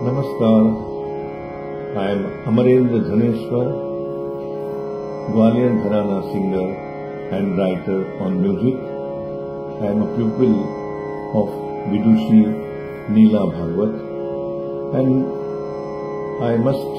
Namaskar, I am Amarendra Dhaneshwar, Gwalior Gharana singer and writer on music. I am a pupil of Vidushi Neela Bhagwat, and I must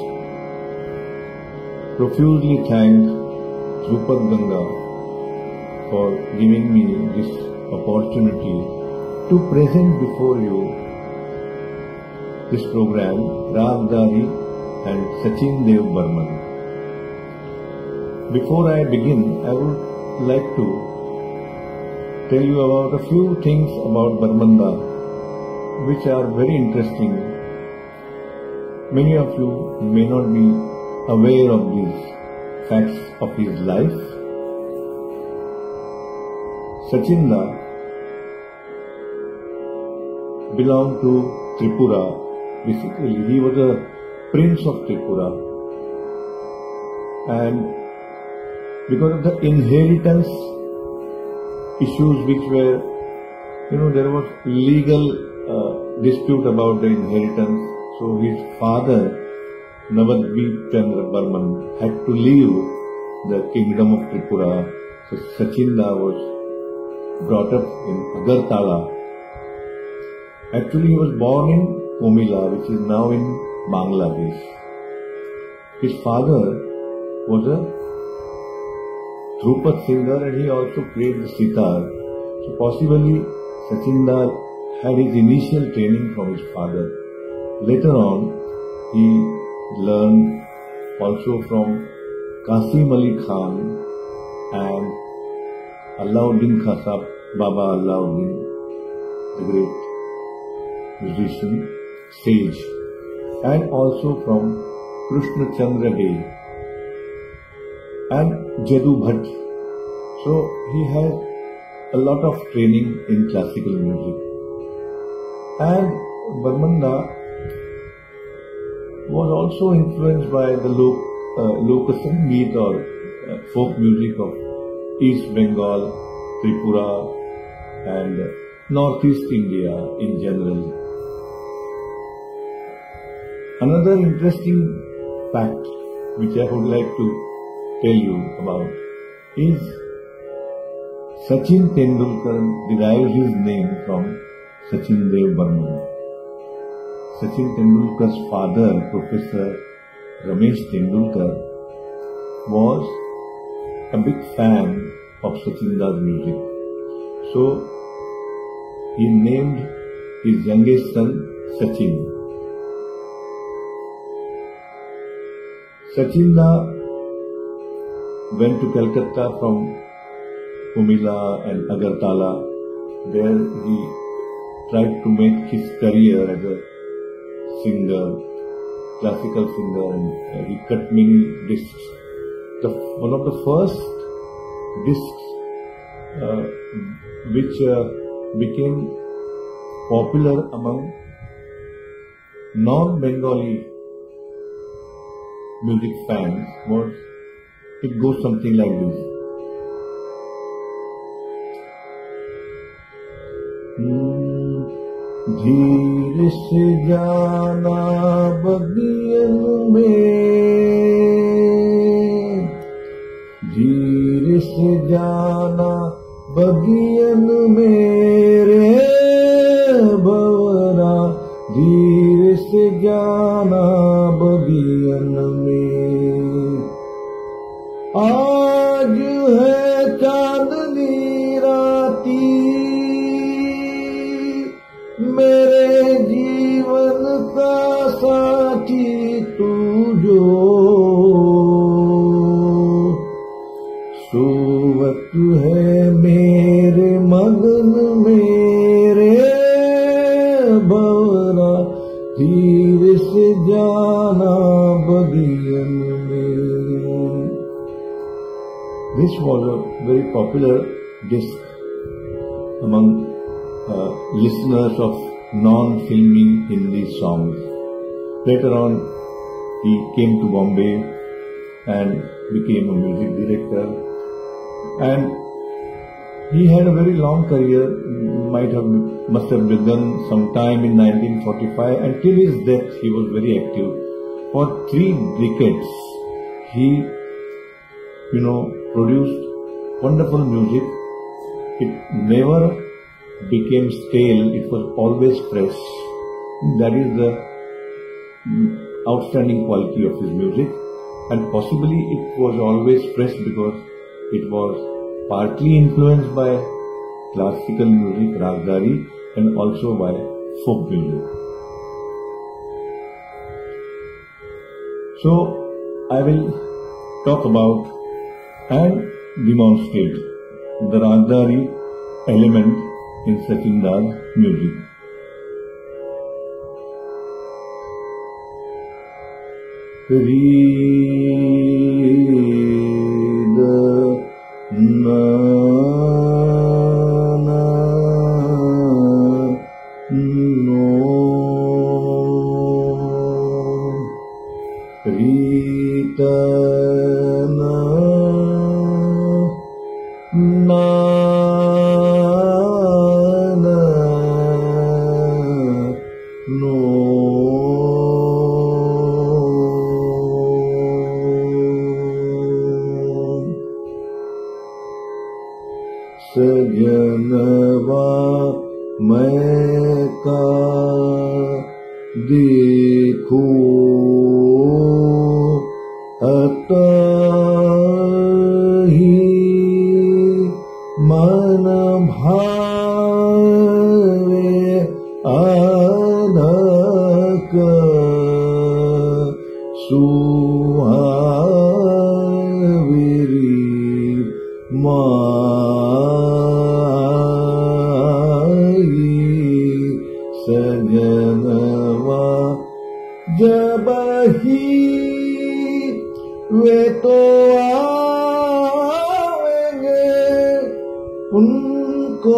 profusely thank Dhrupad Ganga for giving me this opportunity to present before you this program, Ragdari and Sachin Dev Burman. Before I begin, I would like to tell you about a few things about Burman Da, which are very interesting. Many of you may not be aware of these facts of his life. Sachin Da belonged to Tripura. Basically, he was a prince of Tripura, and because of the inheritance issues which were, there was legal dispute about the inheritance. So his father, Navadvip Chandra Burman, had to leave the kingdom of Tripura. So Sachin Da was brought up in Agartala. Actually, he was born in Komila, which is now in Bangladesh. His father was a Dhrupad singer and he also played the sitar. So possibly Sachin Da had his initial training from his father. Later on, he learned also from Qasim Ali Khan and Alauddin Khasab, Baba Alauddin, the great musician, sage, and also from Krishna Chandra Dey and Jadu Bhatt. So he had a lot of training in classical music. And Burman Da was also influenced by the Lokasangeet or folk music of East Bengal, Tripura and Northeast India in general. Another interesting fact which I would like to tell you about is Sachin Tendulkar derives his name from Sachin Dev Burman. Sachin Tendulkar's father, Professor Ramesh Tendulkar, was a big fan of Sachin Da's music. So he named his youngest son Sachin. Sachin Da went to Calcutta from Komila and Agartala. There he tried to make his career as a singer, classical singer, and he cut many discs. One of the first discs which became popular among non-Bengali music fans was, it goes something like this. धीरे से जाना बगियन में, धीरे से जाना बगियन मेरे भंवरा, धीरे से जाना बगियन में। आज है चांदनी राती, मेरे जीवन का साथी तू जो, सोवत है मेरे मगन मेरे भंवरा, धीरे से जाना बगियन में। This was a very popular disc among listeners of non-filmy Hindi songs. Later on, he came to Bombay and became a music director. And He had a very long career, must have begun sometime in 1945. Until his death, he was very active. For 3 decades, he, produced wonderful music. It never became stale. It was always fresh. That is the outstanding quality of his music. And possibly it was always fresh because it was partly influenced by classical music, Ragdari, and also by folk music. So I will talk about and demonstrate the Ragdari element in Sachin Das music. सजनवा मैं का देखूं अतहि मन भावे आनक सुहाविरी सजनवा जब ही वे तो आएंगे उनको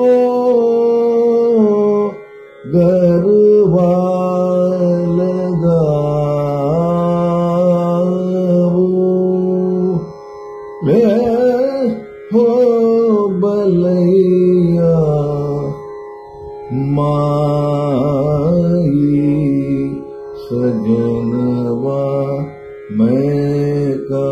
गरबा लगाओ ले हो बलैया माई सजनवा मैं का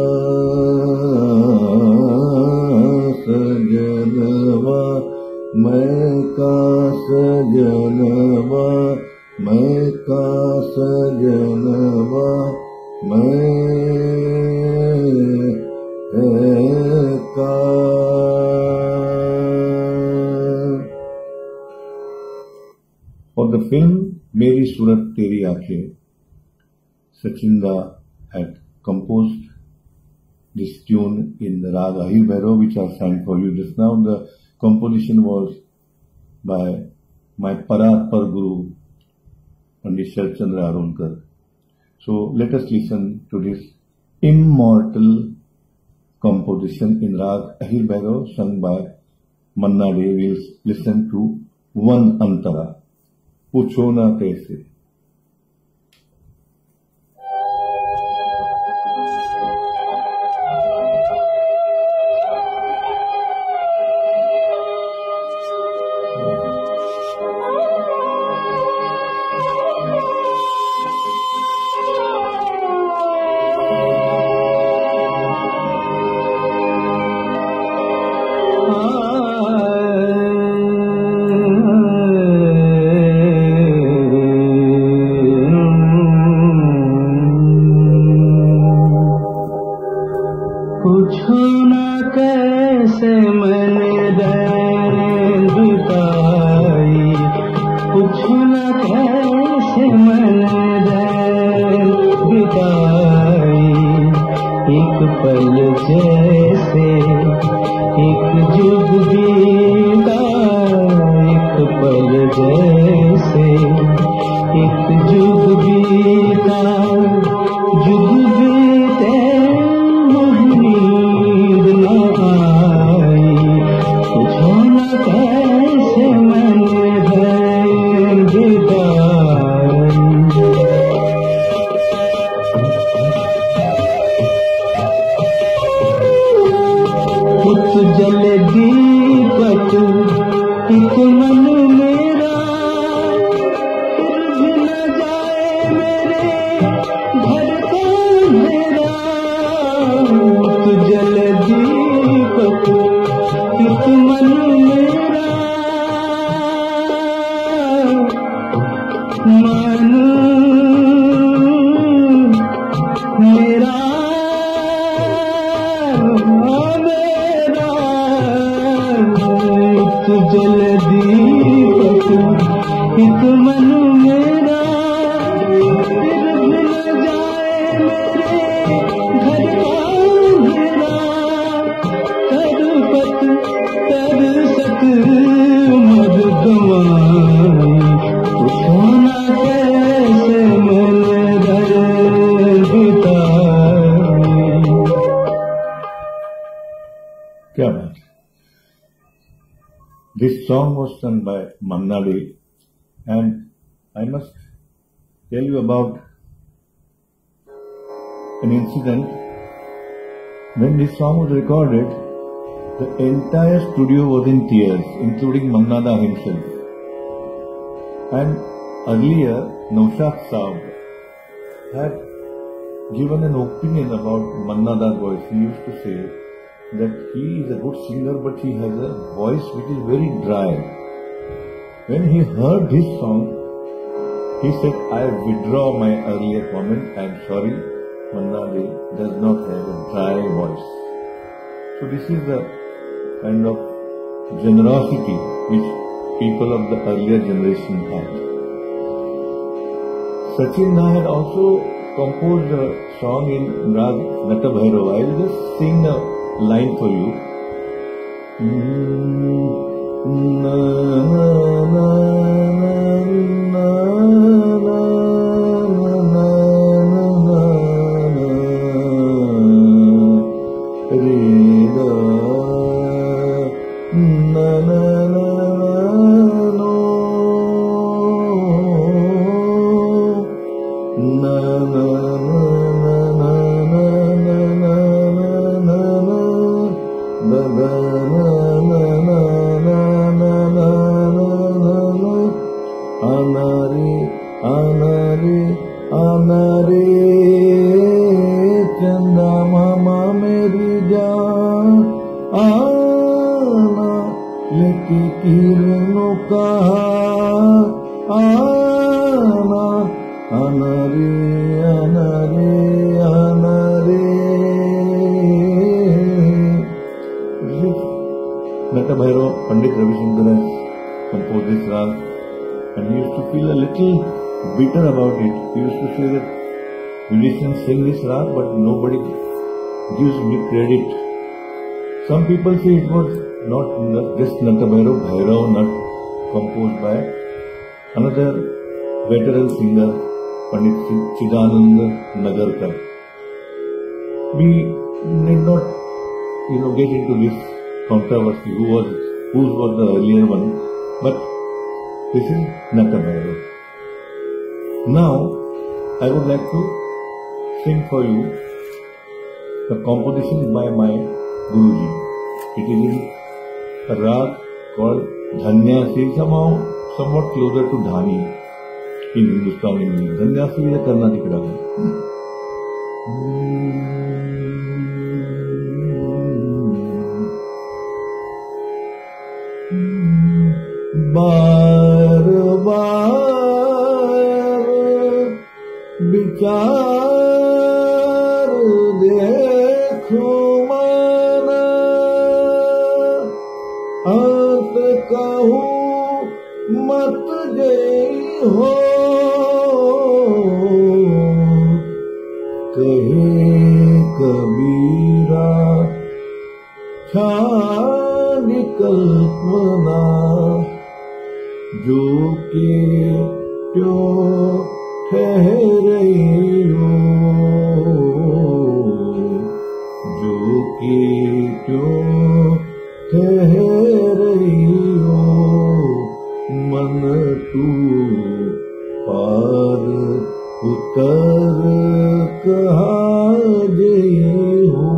सजनवा मैं का सजनवा मैं का सजनवा मैं का। For the film Meri Surat Teri Aankhein, Sachin Da had composed this tune in the Rag Ahir Bhairav, which I sang for you just now. The composition was by my Paratpar Guru, Pandit Sharat Chandra Arulkar. So let us listen to this immortal composition in Rag Ahir Bhairav, sung by Manna Dey. We'll listen to One Antara. पूछो ना कैसे। पूछो ना कैसे मैंने then बिताई, पूछो ना कैसे मैंने दैन बिताई। एक पल जैसे एक जुग बीता, एक पल जैसे एक जुग बीता। जुग बीते नींद न आई, पूछो न कैसे मैंने दैन बिताई। कुछ जल दी एक मन मेरा फिर भी न जाए मेरे घर का अंधेरा, तरपत तरसत मद गवाई, सोना कैसे मैंने दर्द बिताई। क्या बात है। This song was sung by Manna Dey, and I must tell you about an incident. When this song was recorded, the entire studio was in tears, including Manna Da himself. And earlier, Naushad Saab had given an opinion about Manna Da's voice. He used to say that he is a good singer, but he has a voice which is very dry. When he heard this song, he said, I withdraw my earlier comment. I am sorry, Manna Dey does not have a dry voice. So this is the kind of generosity which people of the earlier generation had. Sachin Nair had also composed a song in Rag Nata Bhairava. I will just sing a line for you. Na na na na na na na re da na na na no na na Anare chanda mama meri jaan aana leke kirno kaha aana anare anare anare. Nata Bhairava, Pandit Ravi Shankar has composed this rag, and he used to feel a little bitter about it. He used to say that musicians sing this rag, but nobody gives me credit. Some people say it was not just Nata Bhairava, Bhairava Nat, composed by another veteran singer, Pandit Chidanand Nagarkar. We need not, get into this controversy, whose was the earlier one, but this is Nata Bhairava. Now, I would like to sing for you the composition by my Guruji. It is in a rag called Dhanyasi, somewhat closer to Dhani in Hindustani music. Dhanyasi is a Carnatic rag. बार बार विचार देखो माना, अंत कहूँ मत जई हो, कहे कबीरा छान कल्पना, जो के क्यों ठहरे हो, जो के क्यों ठहरे हो, मन तू पार उतर कहाँ गई हो.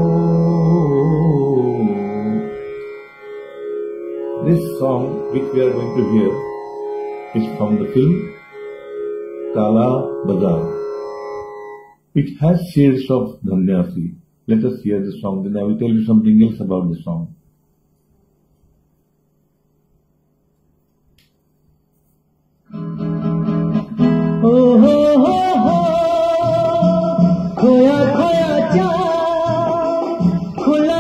This song which we are going to hear is from the film Kala Bazaar, which has shades of Dhanyasi. Let us hear the song, then I will tell you something else about the song. Oh ho ho ho, खोया खोया चाँद, खुला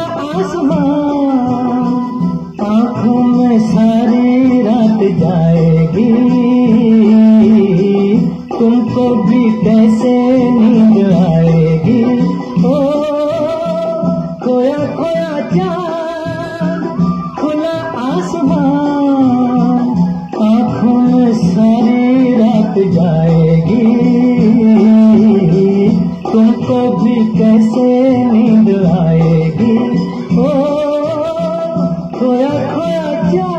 आसमान, आँखों में सारी रात जाएगी. तुमको भी कैसे नींद आएगी। ओ खोया खोया चाँद, खुला आसमान, आँखों में सारी रात जाएगी। तुमको भी कैसे नींद आएगी। ओ खोया खोया चाँद।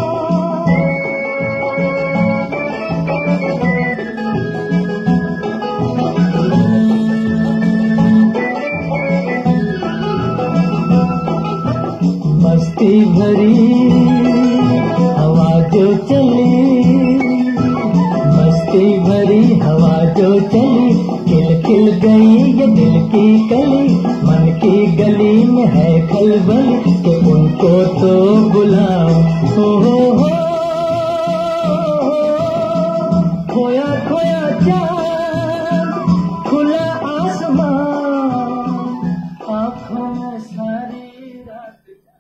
मस्ती भरी हवा जो चली, मस्ती भरी हवा जो चली, खिल खिल गई ये दिल की कली। मन की गली में है खलबल कि उनको तो बुलाओ। हो खोया खोया चाँद, खुला आसमान, आँखों में सारी रात।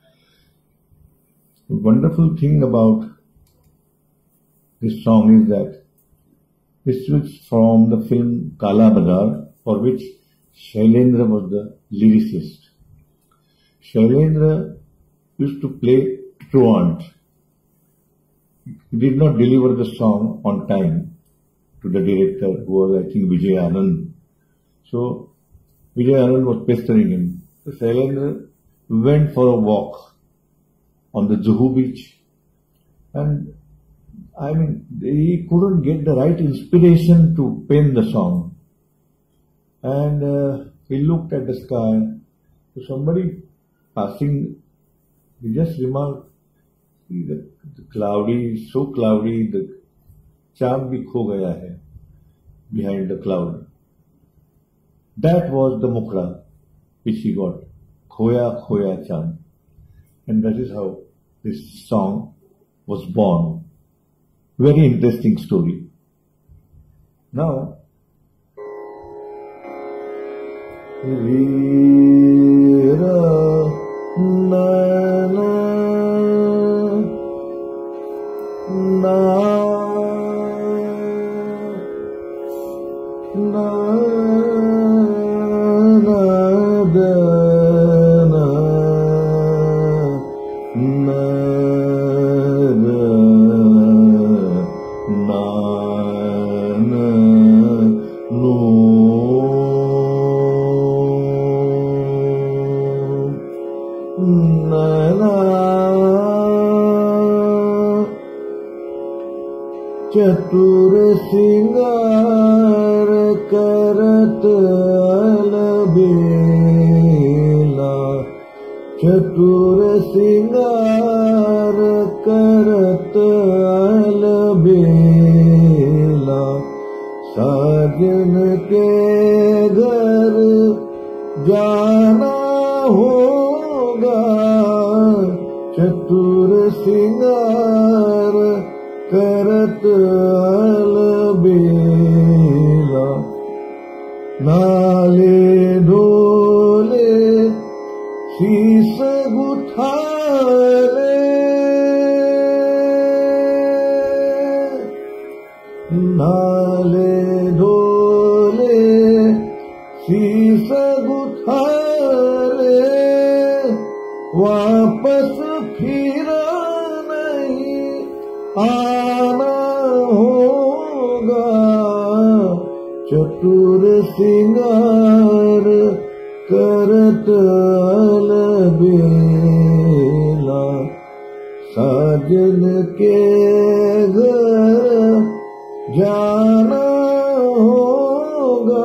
The wonderful thing about this song is that this is from the film Kala Bazaar, for which Shailendra was the lyricist. Shailendra used to play truant. He did not deliver the song on time to the director, who was, I think, Vijay Anand. So Vijay Anand was pestering him. So Shailendra went for a walk on the Juhu beach, and I mean, he couldn't get the right inspiration to pen the song. And he looked at the sky. So somebody passing, he just remarked, the cloudy, so cloudy, the चाँद भी खो गया है behind the cloud. That was the mukra which he got, खोया खोया चाँद. And that is how this song was born. Very interesting story. Now, Veera Nana चतुर सिंगार करत अलबेला, चतुर सिंगार करत अलबेला, साजन के घर जाना होगा, चतुर सिंगार करत अलबेला, नाले ढोले शीस गुथाले, नाले ढोले शीस गुथाले, वापस फिर नहीं आना होगा, चतुर सिंगार करत अलबेला, साजन के घर जाना होगा,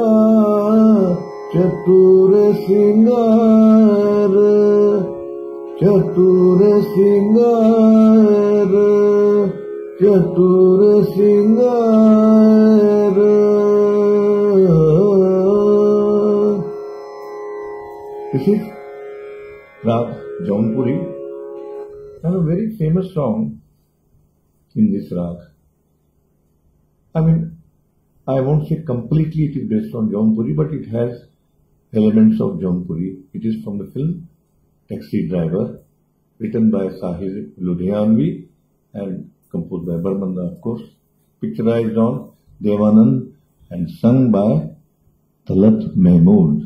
चतुर सिंगार, चतुर सिंगार, चतुर सिंगार. This is Rag Jaunpuri, and a very famous song in this rag. I mean, I won't say completely it is based on Jaunpuri, but it has elements of Jaunpuri. It is from the film Taxi Driver, written by Sahir Ludhianvi and composed by Barmanda, of course. picturized on Devanand and sung by Talat Mahmood.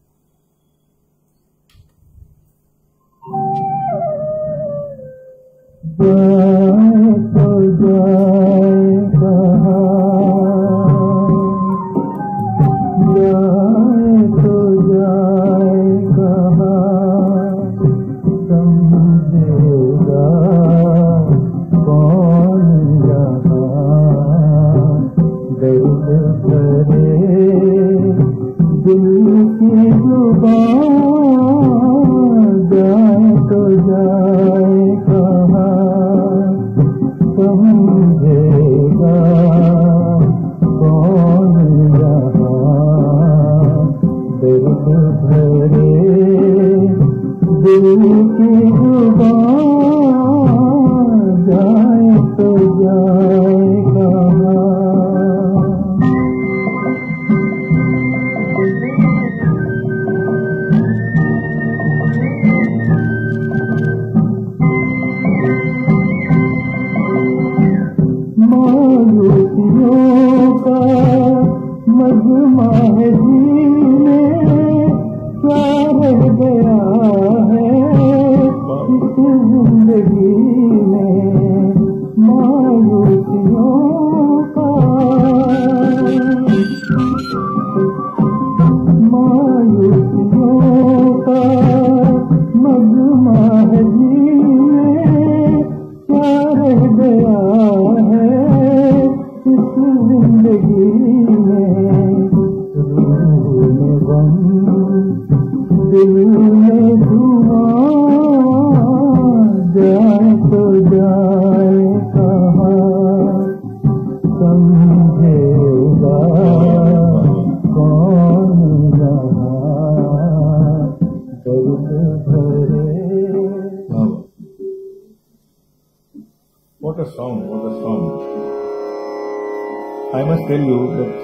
What a song, what a song. I must tell you that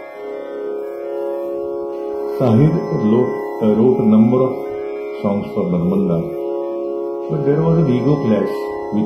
Sahir wrote a number of songs for Barmanda, but there was an ego clash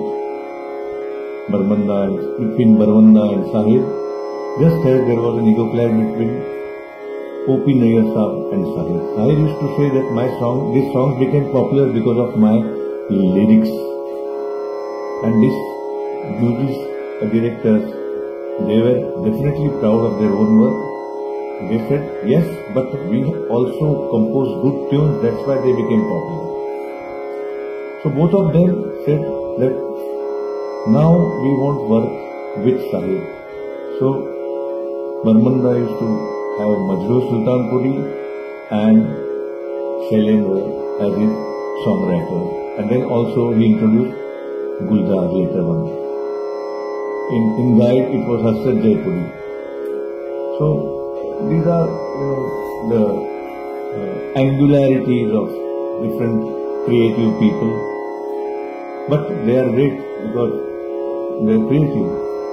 between Barmanda and Sahir, just as there was an ego clash between O.P. Nayyar Saab and Sahir. Sahir used to say that these songs became popular because of my lyrics, and these music directors, they were definitely proud of their own work. They said, yes, but we also composed good tunes, that's why they became popular. So both of them said that now we won't work with Sahir. So Barmanda used to have Majroor Sultanpuri and Shailendra as his songwriter, and then also he introduced Gulzar later on. In Guide, it was Harshat Jaipuri. So these are the angularities of different creative people, but they are great because they are creative.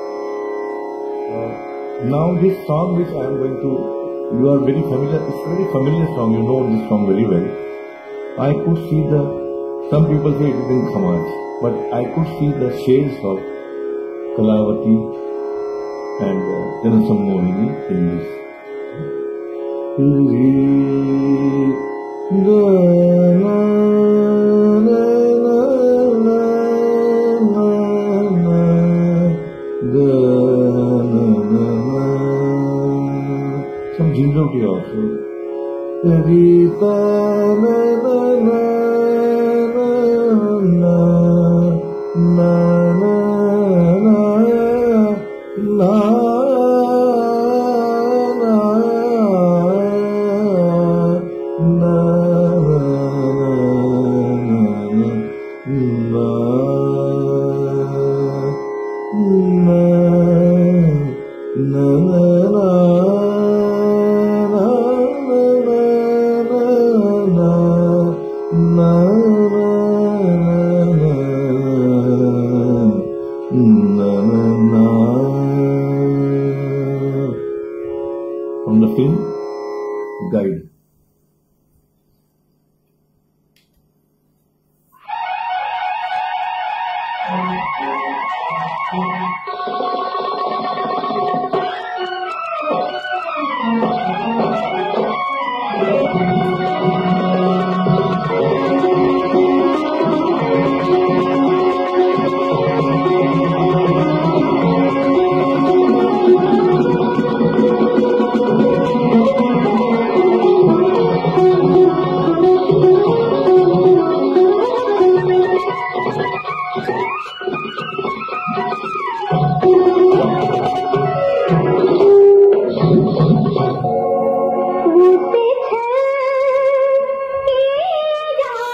Now this song which I am going to, you are very familiar, it's a very familiar song, you know this song very well. I could see some people say it is in Khamas, but I could see the shades of Kalavati and Janasammohini in this. Some Jindoti also. From the film Guide.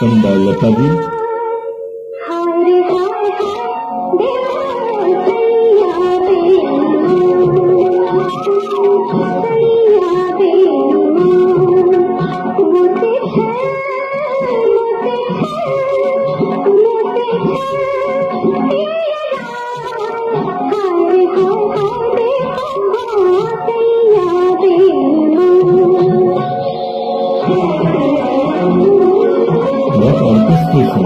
sung by Lata ji. What orchestration!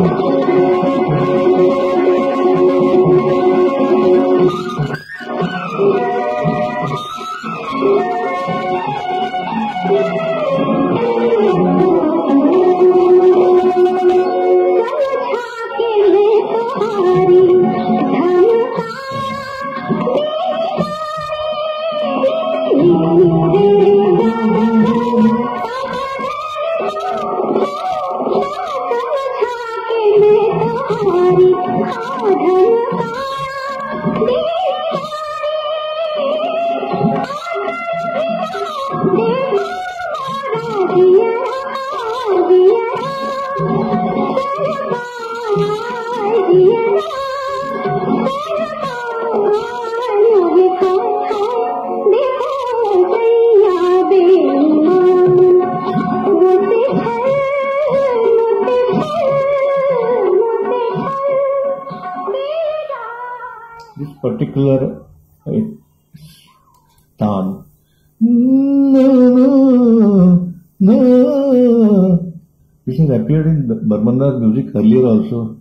This particular tan, this has appeared in Barmanda's music earlier also.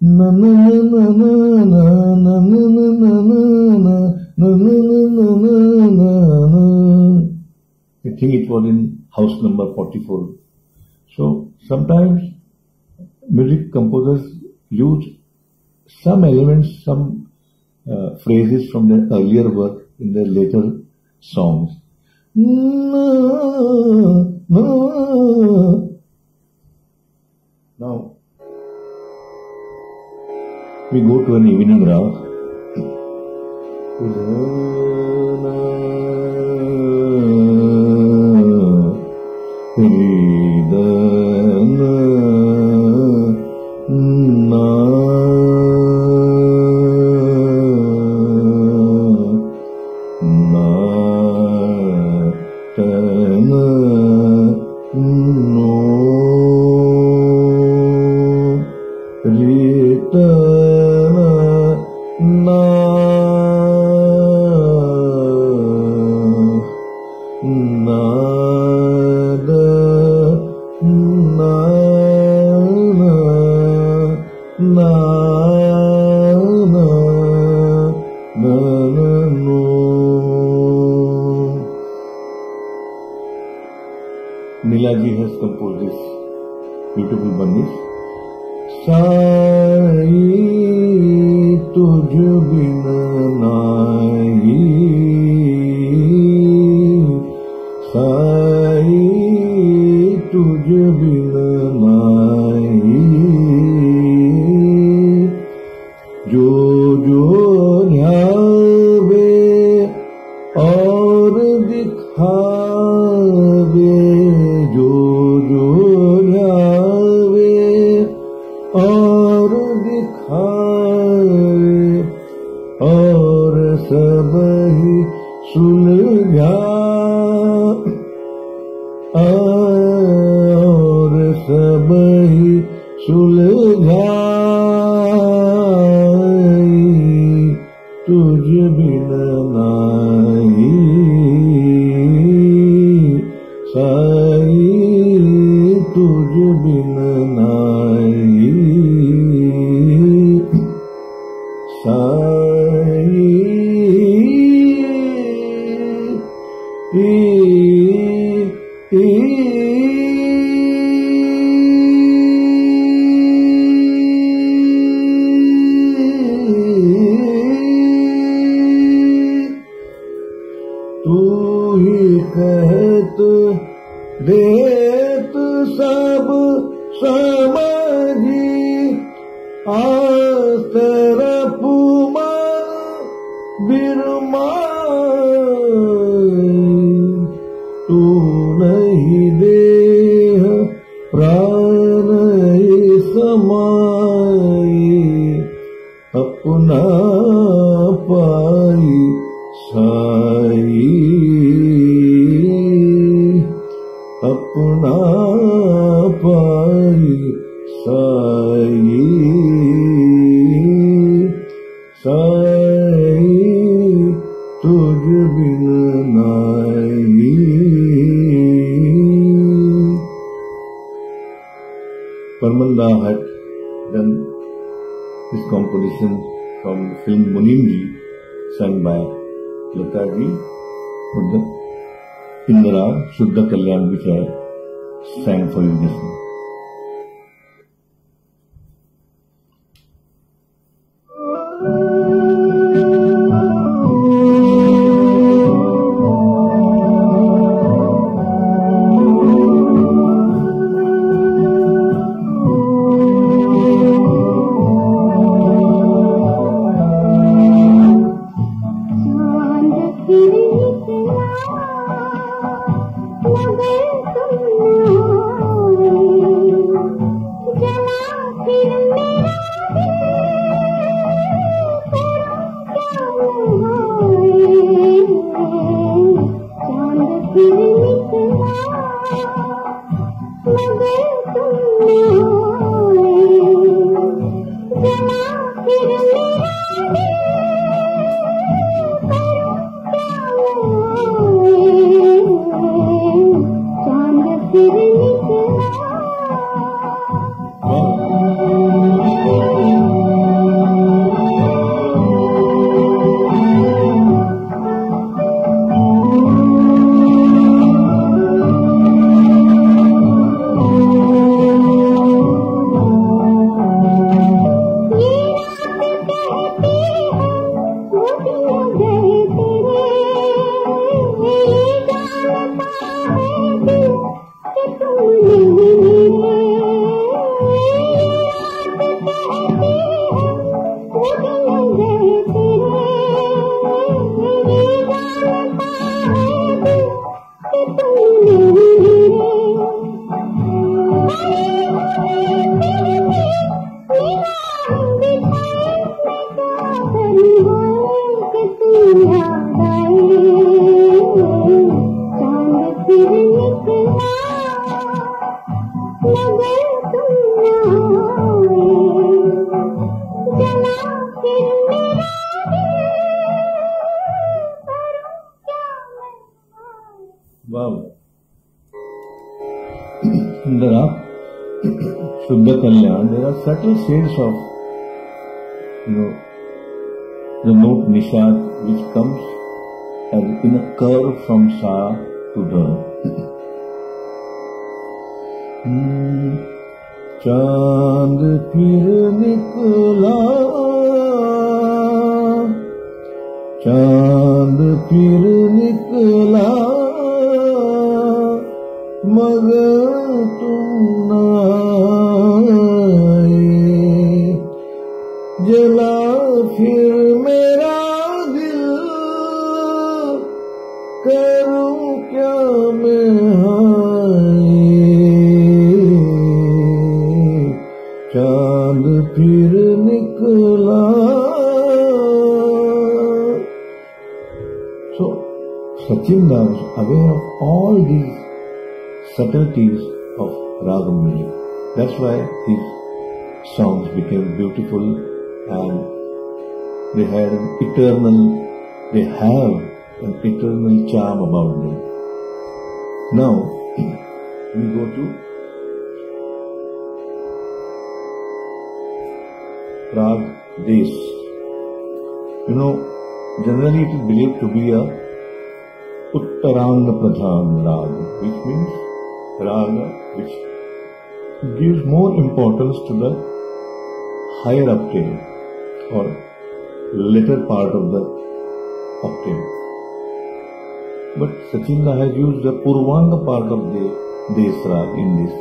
I think it was in house number 44. So sometimes music composers use some elements, some phrases from their earlier work in their later songs. Now, we go to an evening rag. Neelaji has composed this beautiful bandis. Sai तुझ बिन नाई, साई तुझ बिन नाई, जो जो ध्यावे और दिखावे, जो जो ध्यावे और दिखावे, और सब ही सुलझा, और सब ही सुलझाई, तुझ बिन नाई, साई तुझ बिन नाई, साई तू ही कहत देत सब समझी, आस्तर पुमा बिरमाई, तू नहीं देह प्राण साई अपना पाई साई साई तुझ बिन नाई। Parmanda had done this composition from the film Munimji, sung by Lata ji, in the rag Shuddha Kalyan, which I sang for you just now. Wow. In the rag Shuddha Kalyan, there are subtle shades of, the note Nishad, which comes as in a curve from Sa to Da. चांद फिर निकला, चांद फिर निकला, मगर तुम न आए, जला फिर मेरा दिल, करूं क्या मैं हाय, चांद फिर निकला। So Sachinder was aware of all these subtleties of raga music. That's why his songs became beautiful and they have an eternal charm about them. Now we go to Rag Des. Generally it is believed to be a Uttaranga Pradhan Raga, which means Raga which gives more importance to the higher octave or later part of the octave. But Sachinder has used the Purvanga part of the Des Raga in this.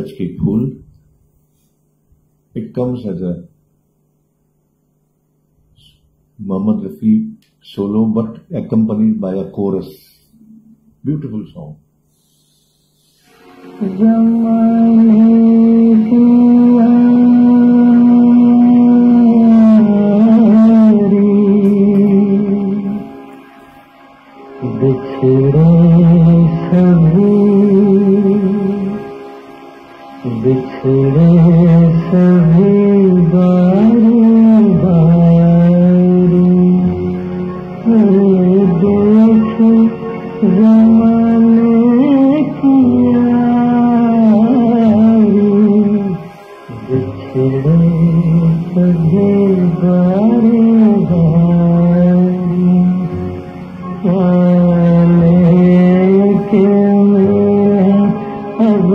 सूरज की फूल. It comes as a Mohammed Rafi solo, but accompanied by a chorus. Beautiful song. बिछड़े सभी बारी बारी देख ज़माने की यारी. बिछड़े सभी बारी बारी आने के अब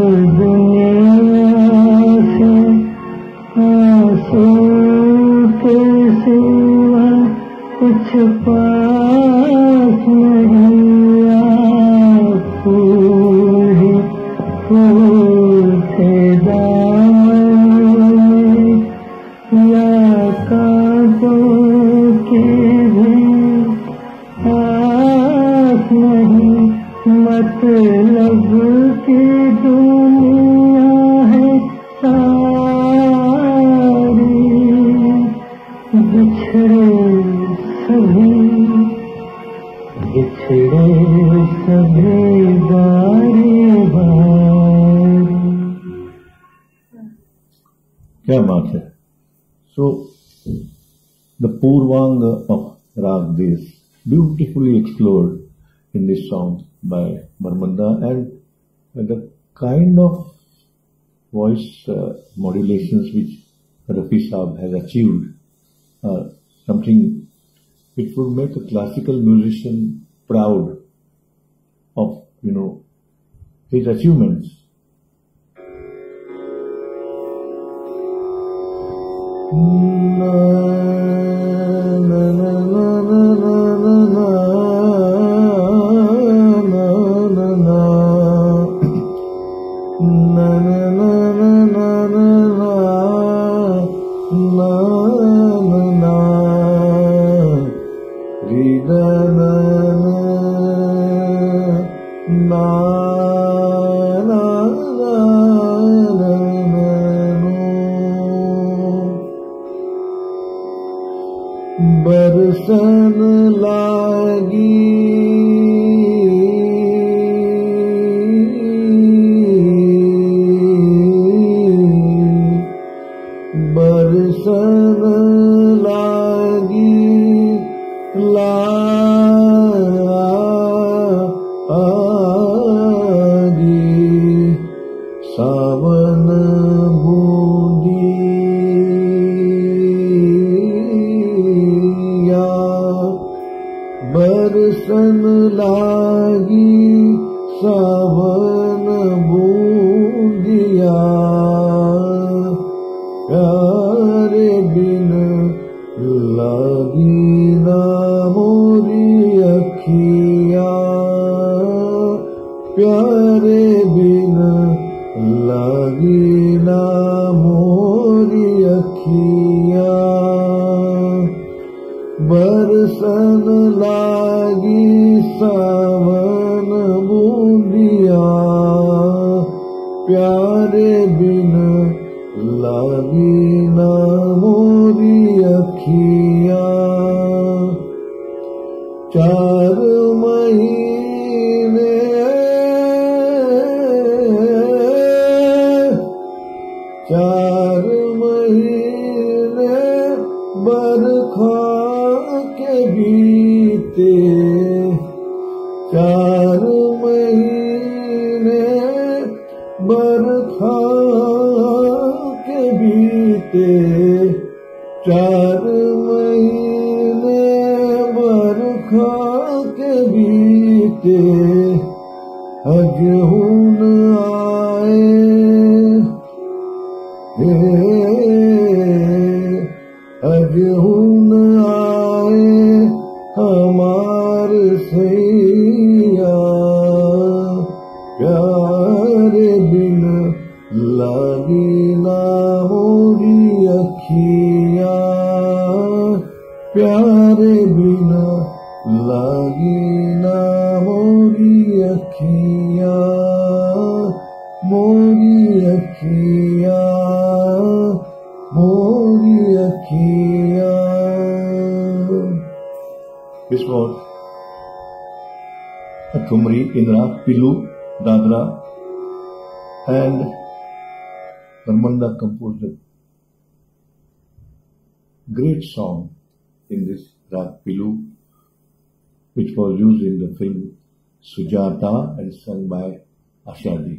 कुछ पास नहीं फूल ही फूल थे दामन या कांटों की भी आस नहीं. मतलब की दुनिया है सारी. बिछड़े सभी बारी बारी. क्या बात है. So the Purvang of Rag Des beautifully explored in this song by Marmanda, and the kind of voice modulations which Rafi Saab has achieved are something which would make a classical musician proud of, his achievements. बरसन लागी बरसन लागी लागी सावन बरसन लागी सावन बूंदिया प्यारे बिन लागी ना मोरी अखिया प्यारे बिन लागी ना मोरी अखिया बरसन लागी सावन बूंदिया प्यारे बिन लागी ना मोरी अखिया 4 महीने 4 महीने बरखा के बीते 4 महीने बरखा के बीते 4 महीने बरखा के बीते अजहून आए अजहून आए हमार सैया प्यारे बिन अखिया प्यारे बिना लागी ना मोरी अखिया, मोरी अखिया, मोरी अखिया. This was a Thumri in Rag Pilu, Dadra, and Narmanda composed a great song in this Rag Pilu, which was used in the film Sujata and sung by Asha Ji.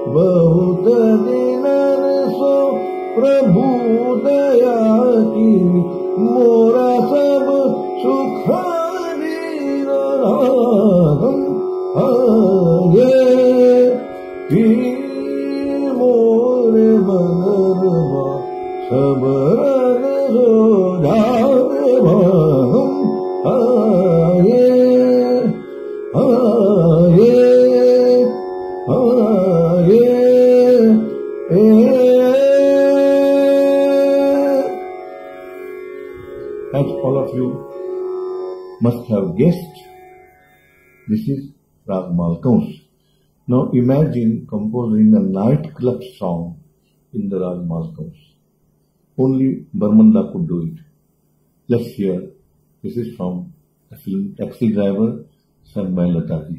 बहुत दिन सो प्रभु दया की वरन हो जाए हम आए आए आए As all of you must have guessed, this is Rag Malkaus. Now imagine composing a nightclub song in the Rag Malkaus. Only Barmanda could do it. Let's hear. This is from the film Taxi Driver, sung by Lata ji.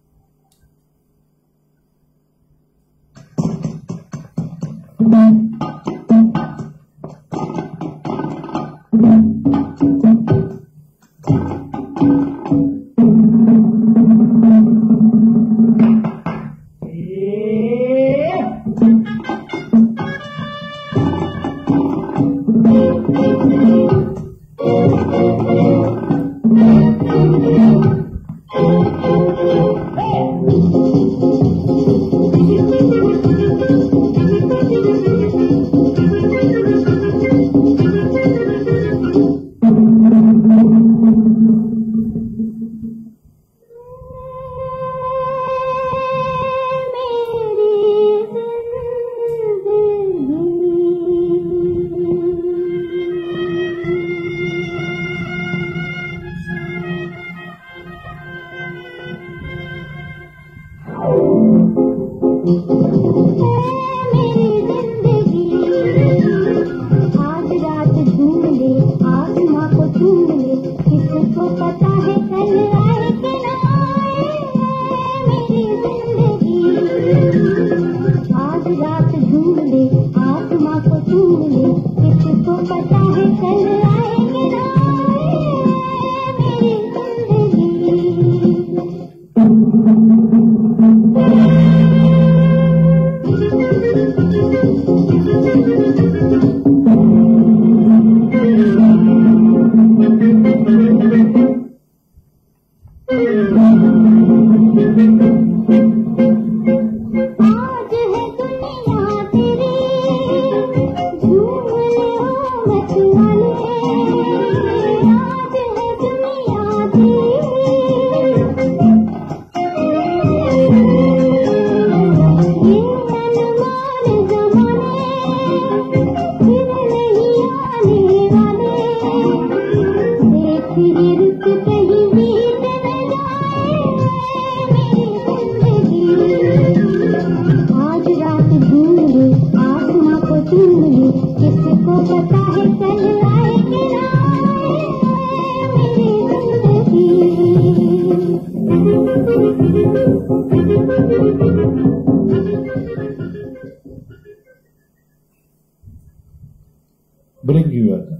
Break घेऊया आता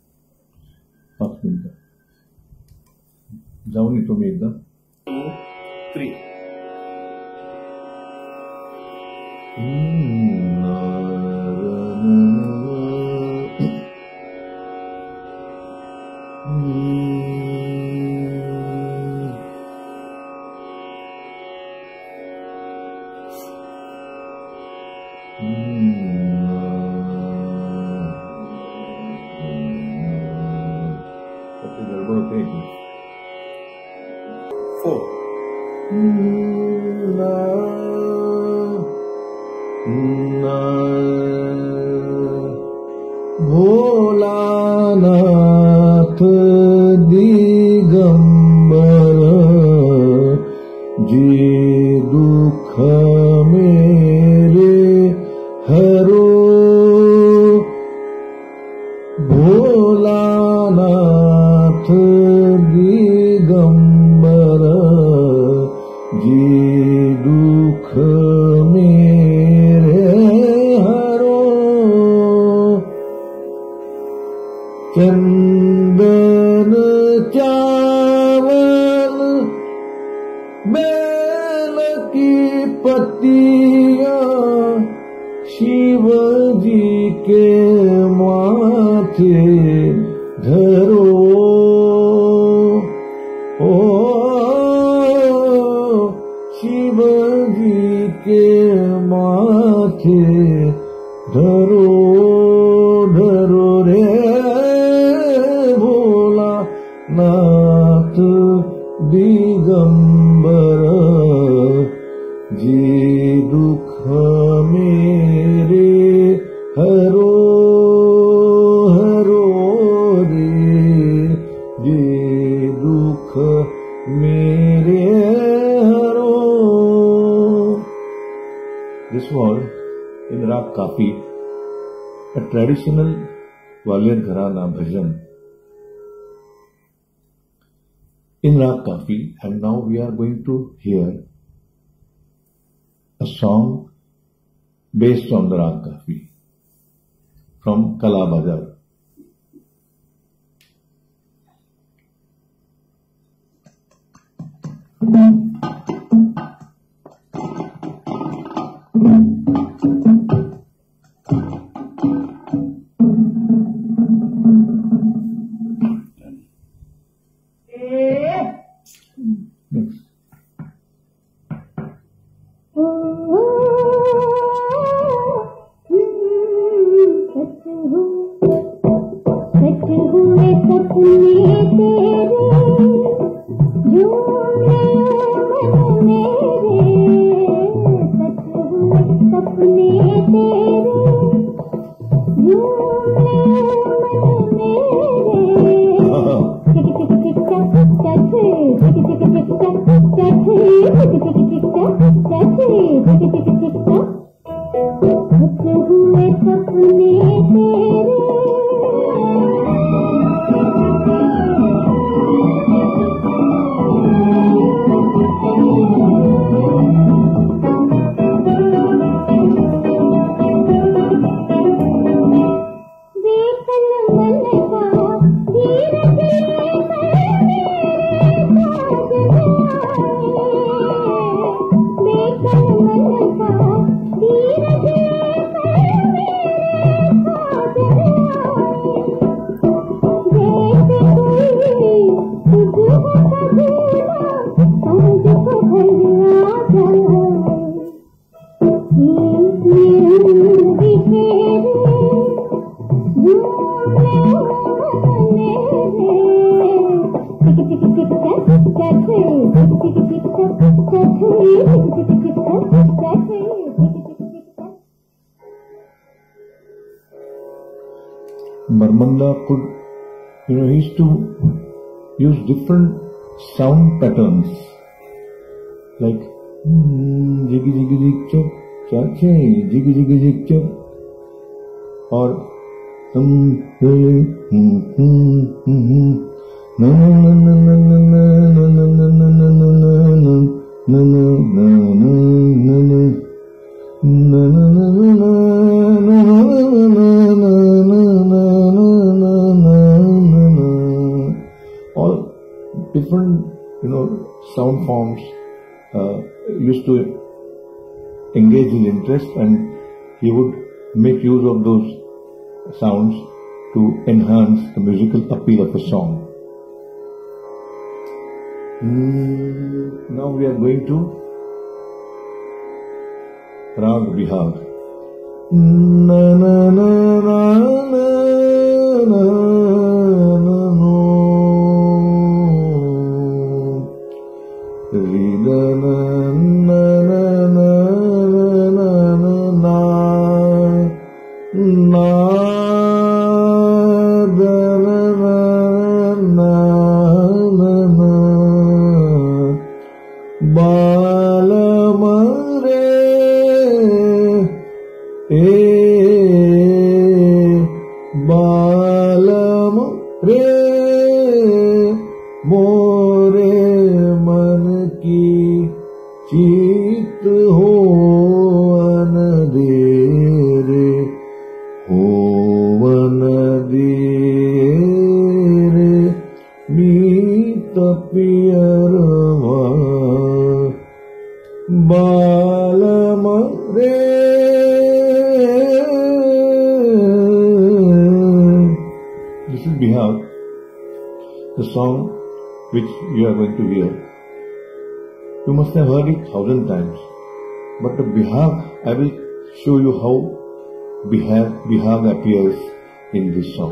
5 मिनिटं. जाऊन येतो मी एकदा. 2, 3. भोलानाथ दिगंबर जी दुख मेरे हरो. भोलानाथ दिगंबर जी दुख मेरे हरो. चंदन चावल बेल की पत्तियां शिव जी के माथे धरो. ओ शिव जी के माथे धरो धरो. Rag Kafi, a traditional Gwalior Gharana bhajan in Rag Kafi, and now we are going to hear a song based on the Rag Kafi from Kala Bazar. Marmanda could, he used to use different sound patterns like jiggy jiggy jig chak chache jiggy jiggy jig chak, or na na na na na na na na na na all different, sound forms used to engage his interest, and he would make use of those sounds to enhance the musical appeal of a song. Now we are going to Rag Bihag. Na na na na na na na no. Ri na na na na na na na da na na na na balamare बालम रे मोरे मन की चित हो अन दे रे होवन दे रे मीत पियरवा बालम रे. This is Bihag, the song which you are going to hear. You must have heard it 1,000 times. But the Bihag, I will show you how Bihag appears in this song.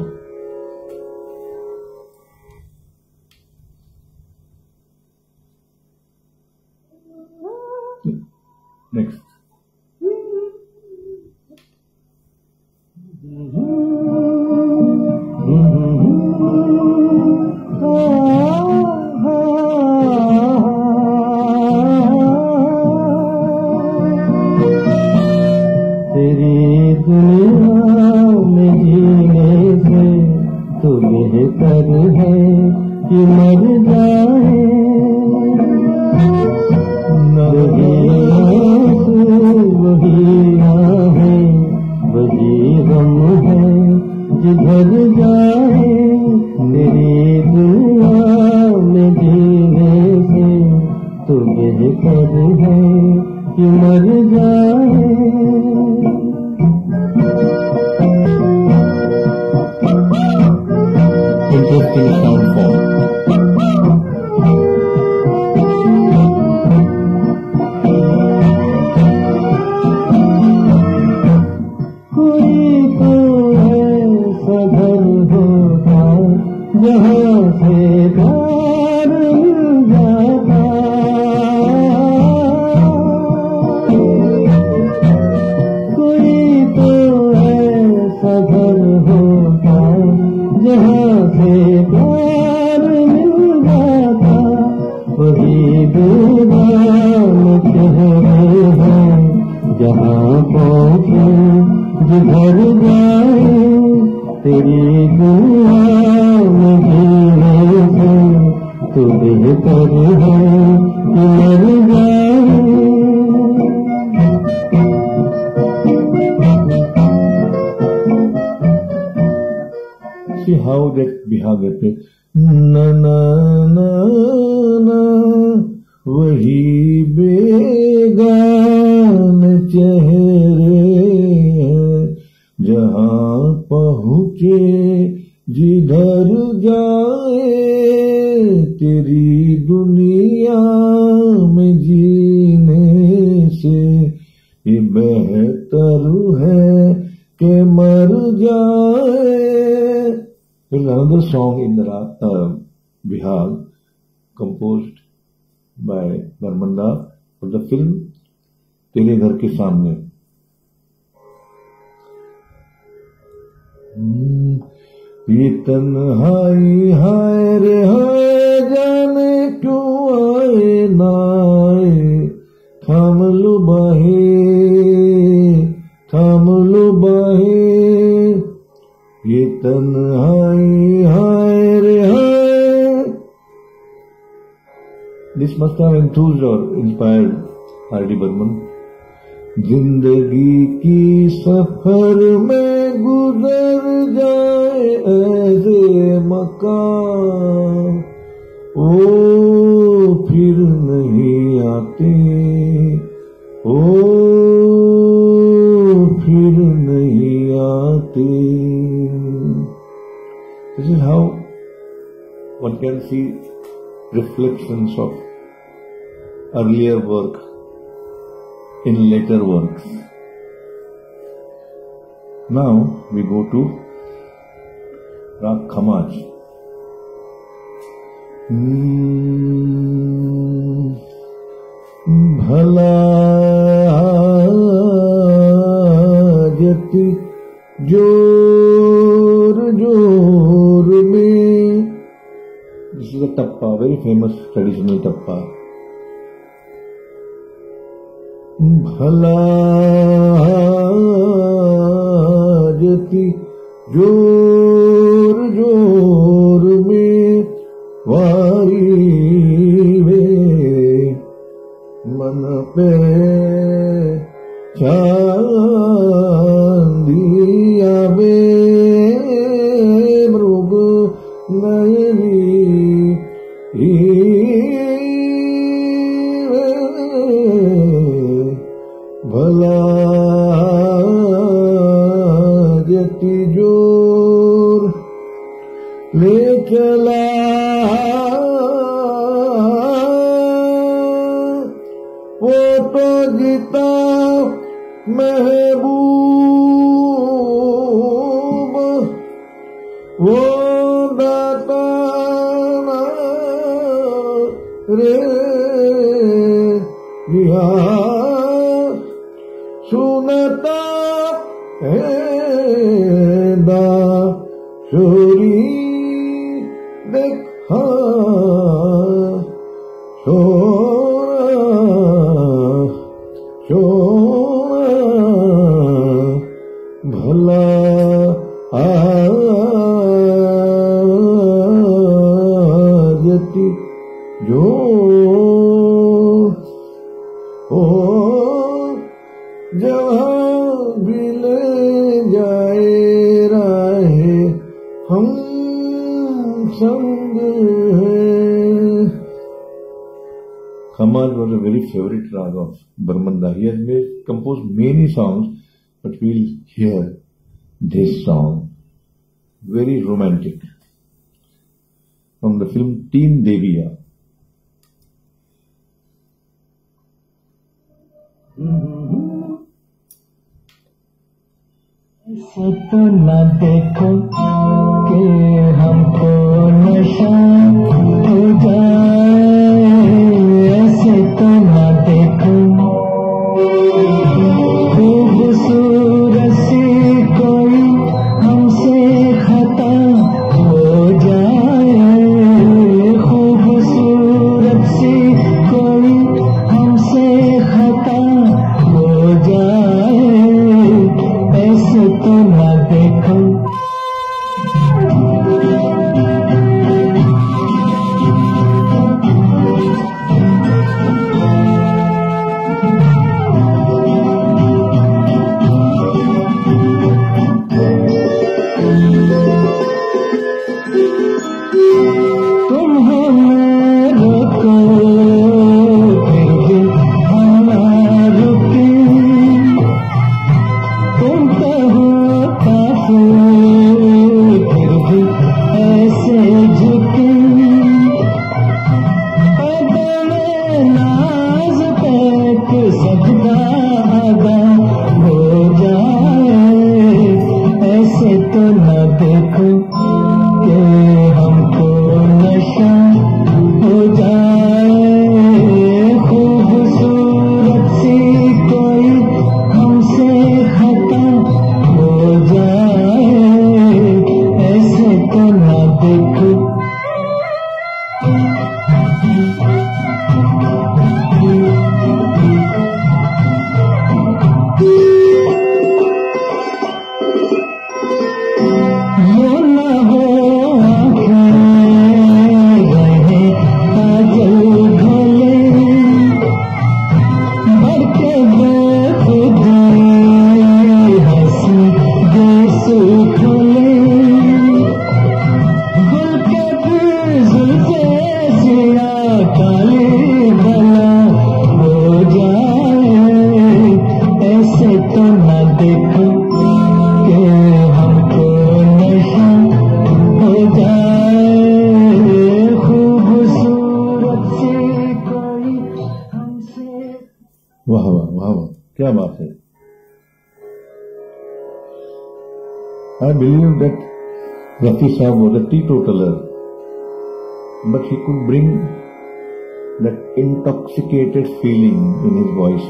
Next. तेरी बेहतर है कि मर जाए। वही आंसू वही आहें वही गम है जिधर जाए। मेरी दुनिया में जीने से तो बेहतर है कि मर जाए। Interesting sound form. कोई तो ऐसा घर होता जहाँ से प्यार मिल जाता। कोई तो ऐसा घर होता जहाँ से प्यार मिल जाता। वही दीवान चेहरे हैं जहाँ पहुँचे जिधर जाए। तेरी दुआ में जीने से तो बेहतर है कि मर जाए। See how that Bihar gate na na na na वही बेगान चेहरे हैं जहाँ पहुँचे जिधर जाए। तेरी दुनिया में जीने से ये बेहतर है कि मर जाए। There is another song in the Bihar composed by Narmanda for the film तेरे घर के सामने। ये तन्हाई हाय रे हाय जाने क्यों आए ना आए। थाम लो बाहे ये तन्हाई हाय रे हाय। This must have enthused or inspired R.D. Burman. जिंदगी की सफर में गुजर जाए ऐसे मकान ओ फिर नहीं आते। ओ फिर नहीं आते। This is how one can see reflections of earlier work in later works. Now we go to Rag Khamaj. भला जति जोर जोर में। This is a tappa, very famous traditional tappa. भला जति जोर जोर में वारी वे मन पे चांदिया वे मृग नयनी भला जति जोर ले चला वो तो जीता महबूब वो दाता रे दिया सुनता है दासुरी देखा भला संग है. Khamal was a very favorite rag of Barmanda. He has composed many songs, but we'll hear this song, very romantic, from the film Teen Deviya. ऐसे तो न देखो कि हमको नशा हो जाए, ऐसे तो न देखो खूबसूरत सी कोई हमसे खता हो जाए, खूबसूरत सी कोई हमसे खता हो जाए, ऐसे तो न देखो. तुम हमें रोको फिर भी हम ना रुके, तुम कहो काफिर फिर भी ऐसे झुके, कदम नाज तक सजदा अदा हो जाए, ऐसे तो न देखो कि हमको नशा हो जाए, खूबसूरत सी कोई हमसे खता हो जाए, ऐसे तो न देखो. ये न हो आँखें रहे काजल घोले, बढ़ते बेखुदी हंसी देसू खोले, गुल के फिर जुल्फे सिया काली भला हो जाए, ऐसे तो न देखो कि हमको नशा हो जाए, खूबसूरत सी कोई हमसे. वाह वाह वाह वाह, क्या बात है. I believe that Rafi Saab was a teetotaler, but he could bring that intoxicated feeling in his voice.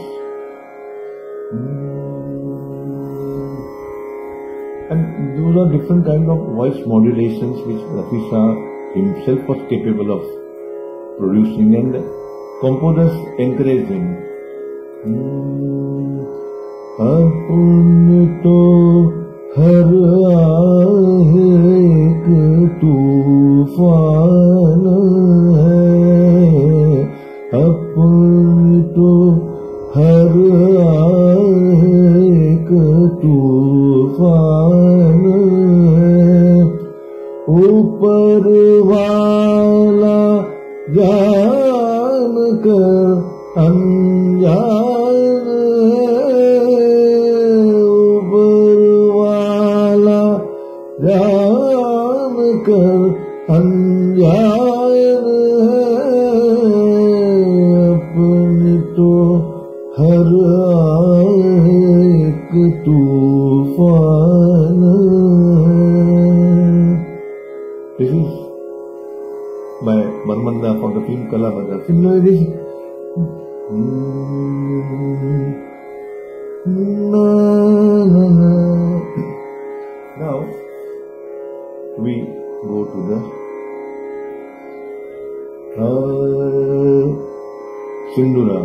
And those are different kinds of voice modulations which Rafi Saab himself was capable of producing, and composers encouraged him. अपन तो हर आहे एक तूफान है, अपन तो हर आहे एक तूफान है, ऊपर वाला जान कर अनजान है, ऊपर वाला जान कर अनजान है, अपनी तो हर एक तूफान है. This is by Barmanda from the film Kala Bazar. Similarly, this now we go to the Sindura.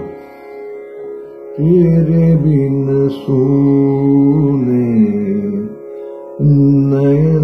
तेरे बिन सूने नयन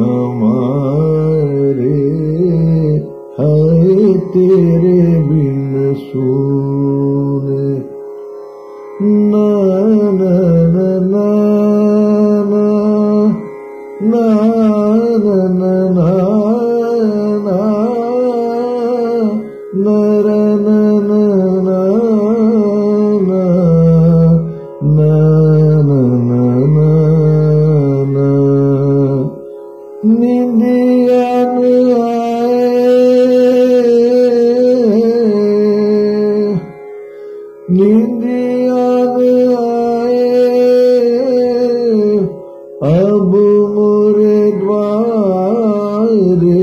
हमारे, हाय तेरे बिन सूने, ना ना ना ना ना ना ना ना अब मोरे द्वारे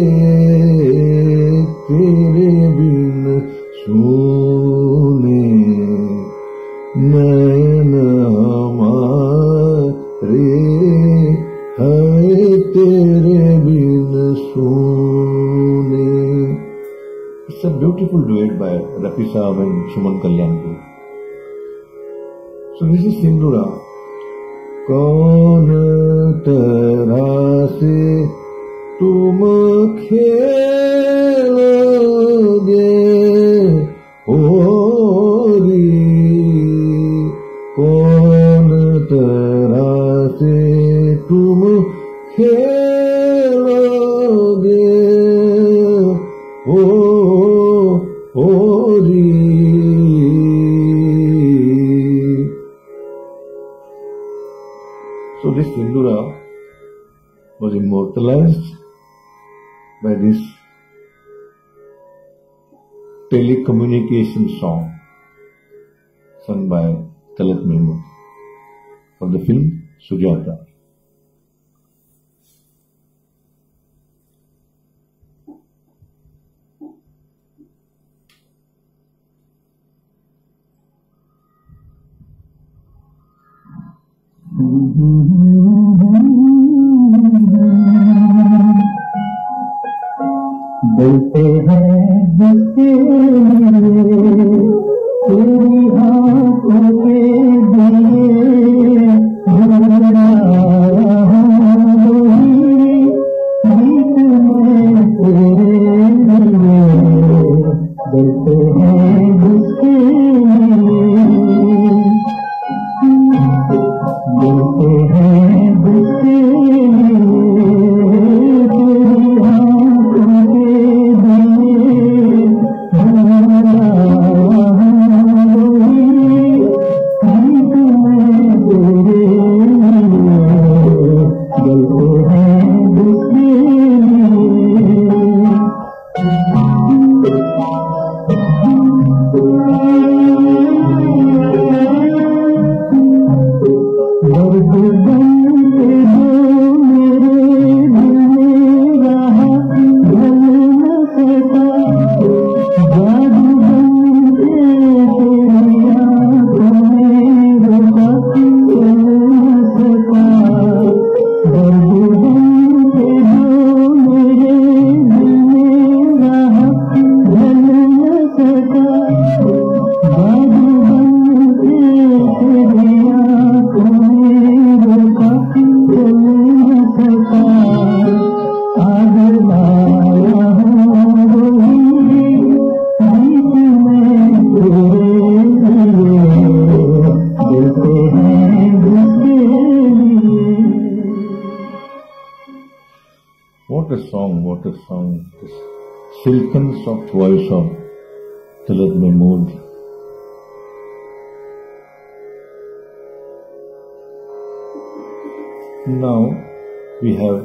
तेरे बिन सुने नैन हमारे है तेरे बिन सुने. It's a beautiful duet by Rafi Saab and Suman Kalyanpur. So this is Sindura. कौन तरह से तुम खेलोगे होरी, कौन तरह से तुम खेलोगे होरी. So this Sindura was immortalized by this telecommunication song sung by Talat Mahmood from the film Sujata. बोलते हैं जिसके तेरी हाथों के दिए भरा वही गीत में तेरे लिए. बोलते हैं जिसके बोलते हैं जिसके What a song. This silken soft voice of Talat Mahmood. Now we have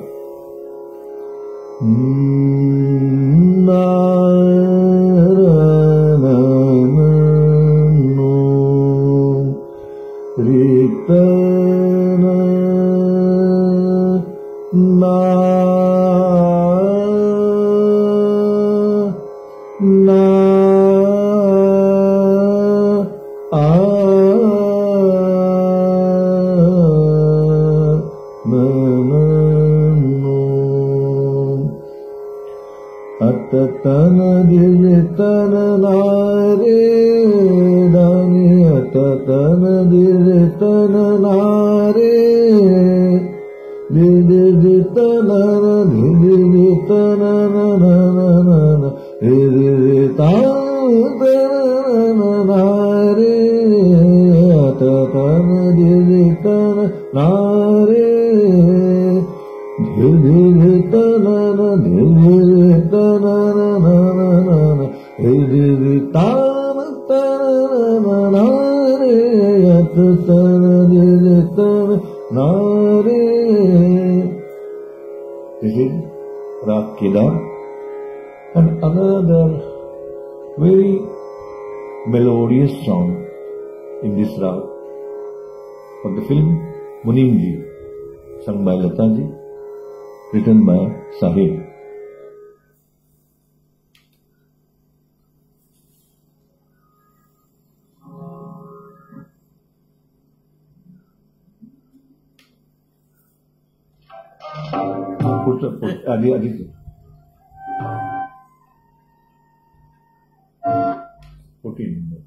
तन दिल तन नारे दानी तन दिल तन नारे दिल तन दिल तन नारे तन दिल तन नारे दिल तन दिल This is Rag Kedar, and another very melodious song in this rag for the film Munim Ji, sung by Lata Ji, written by Sahib. Adi 14.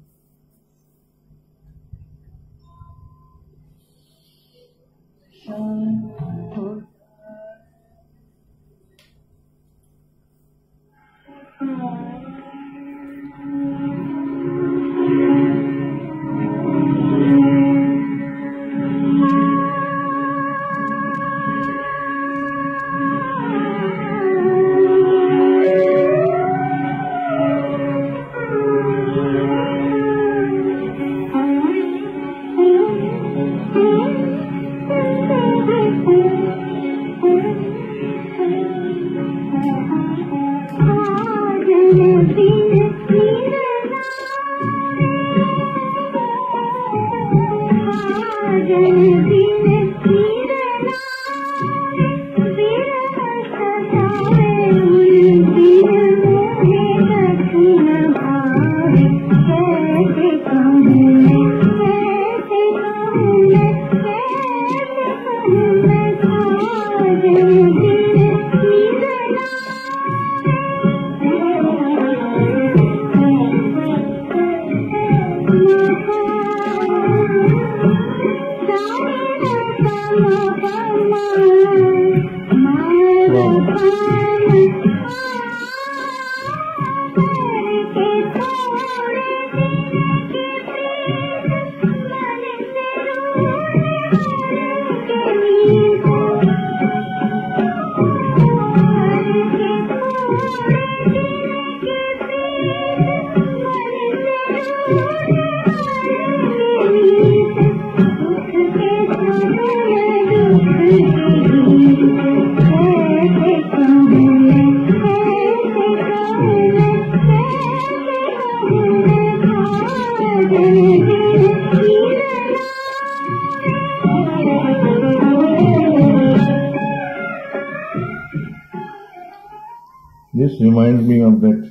This reminds me of that.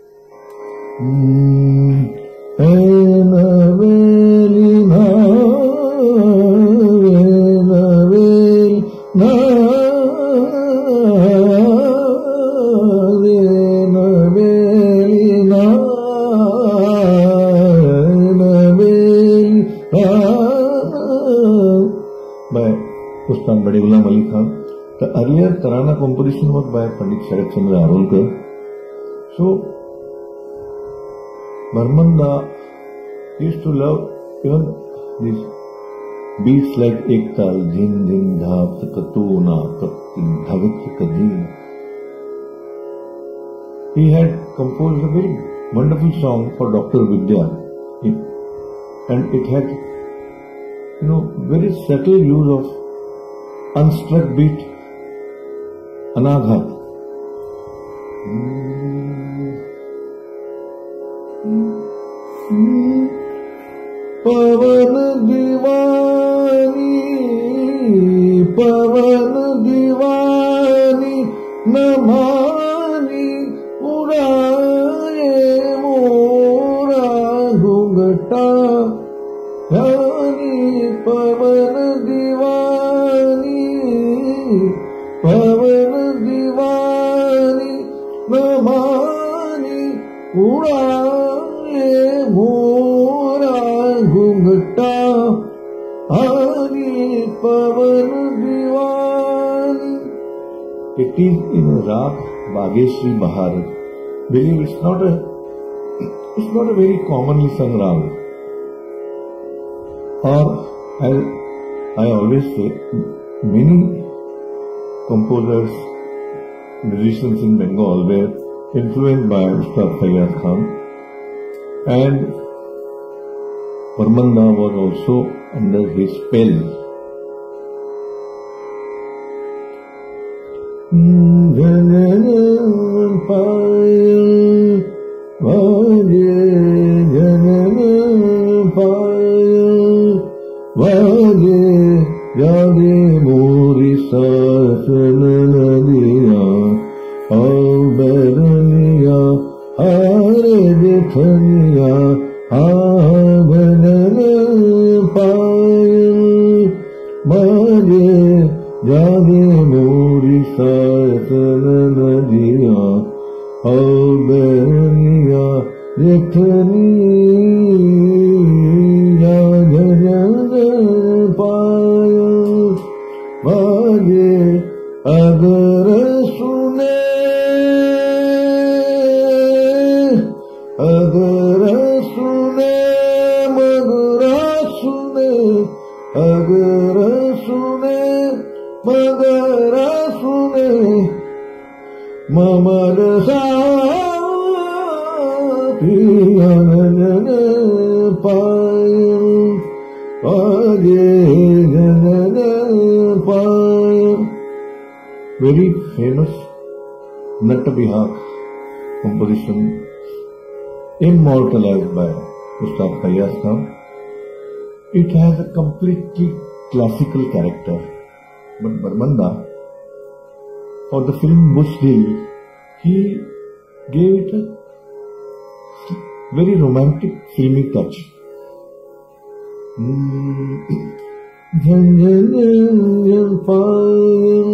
By Ustan Badi Ghulam Ali Khan. The earlier Tarana composition was by Pandit Sharat Chandra Arolkar. So, Barmanda used to love even these beats like Ek Tal, Dhin Dhin Dhap, Katuna, Katti, Dhagak Kadi. He had composed a very wonderful song for Dr. Vidya, and it had, very subtle use of unstruck beat, Anaghat. Pavan Divani, Namani, Uraye Mora Hungata, Yani Pavan Divani, Namani, Uraye Mora Hungata, Ani Pavan Divani. It is in Rag Bageshri Bahar. Believe it's not a very commonly sung rag. Or, I always say, many composers musicians in Bengal were influenced by Ustad Faiyaz Khan, and Barmanda was also under his spell. जागे मोरी सासन नदिया बरनिया हारे दिखनिया भजन पायल बाजे जागे मोरी सासन नदिया बरनिया दिखनिया बाजे अगर सुने मगरा सुने अगर सुने मगरा सुने ममर सानन पायल बाजे जनन पायल. Very famous Natabihar composition, immortalized by Ustad Faiyaz Khan. It has a completely classical character, but Barmanda, for the film Bushdil, he gave it a very romantic, filmy touch. Jhunjhunu पायल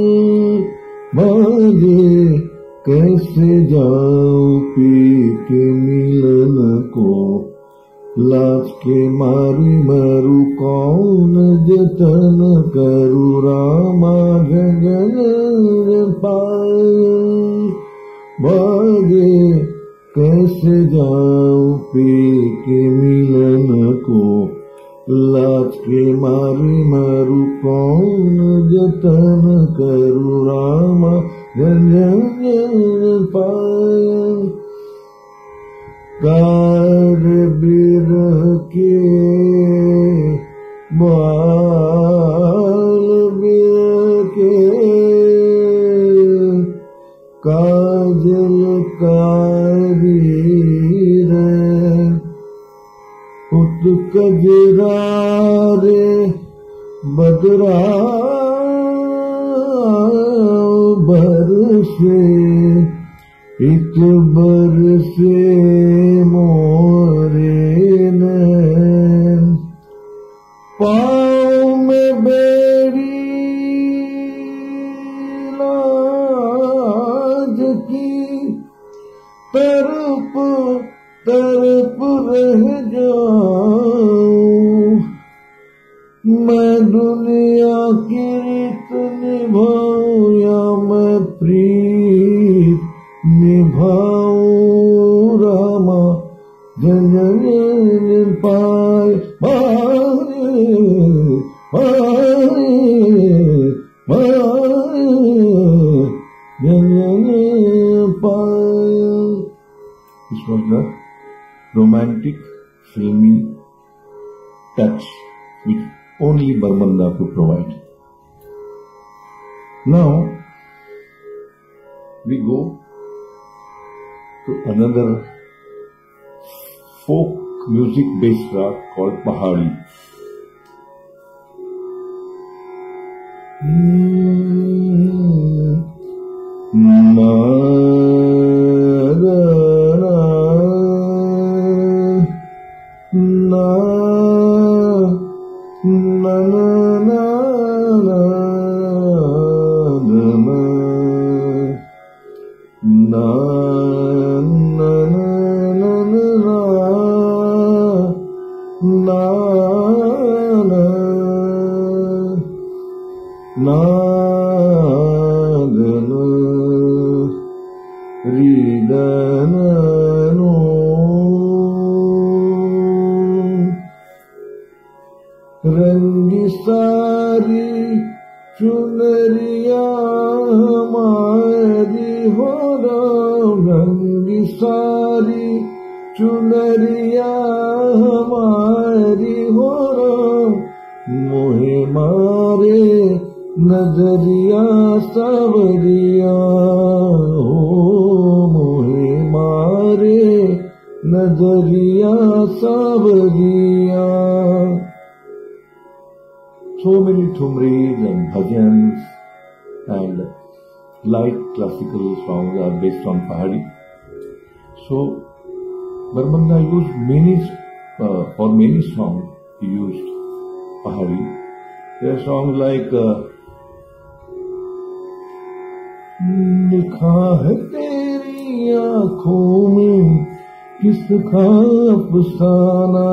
बाजे कैसे जाऊं पी के मिलन को लाज के मारी मरू कौन जतन करू रामा. झंझन पायल बाजे कैसे जाऊं पी के मिलन को लाज के मारी मारू कौन जतन करू रामा. झंझन पायल कार बिरह के बाल बिरह के काजल कारी उत कजरा रे बदरा बरसे एक बरसे मोरे नैन पाँव में बेड़ी लाज की तरफ तरफ रह जाऊं मैं दुनिया की रीत निभाऊं या मैं प्रीत निभाऊं रामा. झंझन पायल झंझन पायल. This was the romantic, filmy touch which only Barmanda could provide. Now we go to another folk music based rag called Pahari. रंगी सारी चुनरिया हमारी गंगी सारी चुनरिया हमारी हो राम, मोहे मारे नजरिया सावरिया हो, मोहे मारे नजरिया सावरिया. So many thumris and bhajans and light classical songs are based on Pahari. So Barbanda used for many songs he used Pahari. There are songs like लिखा है तेरी आँखों में किसका अफसाना,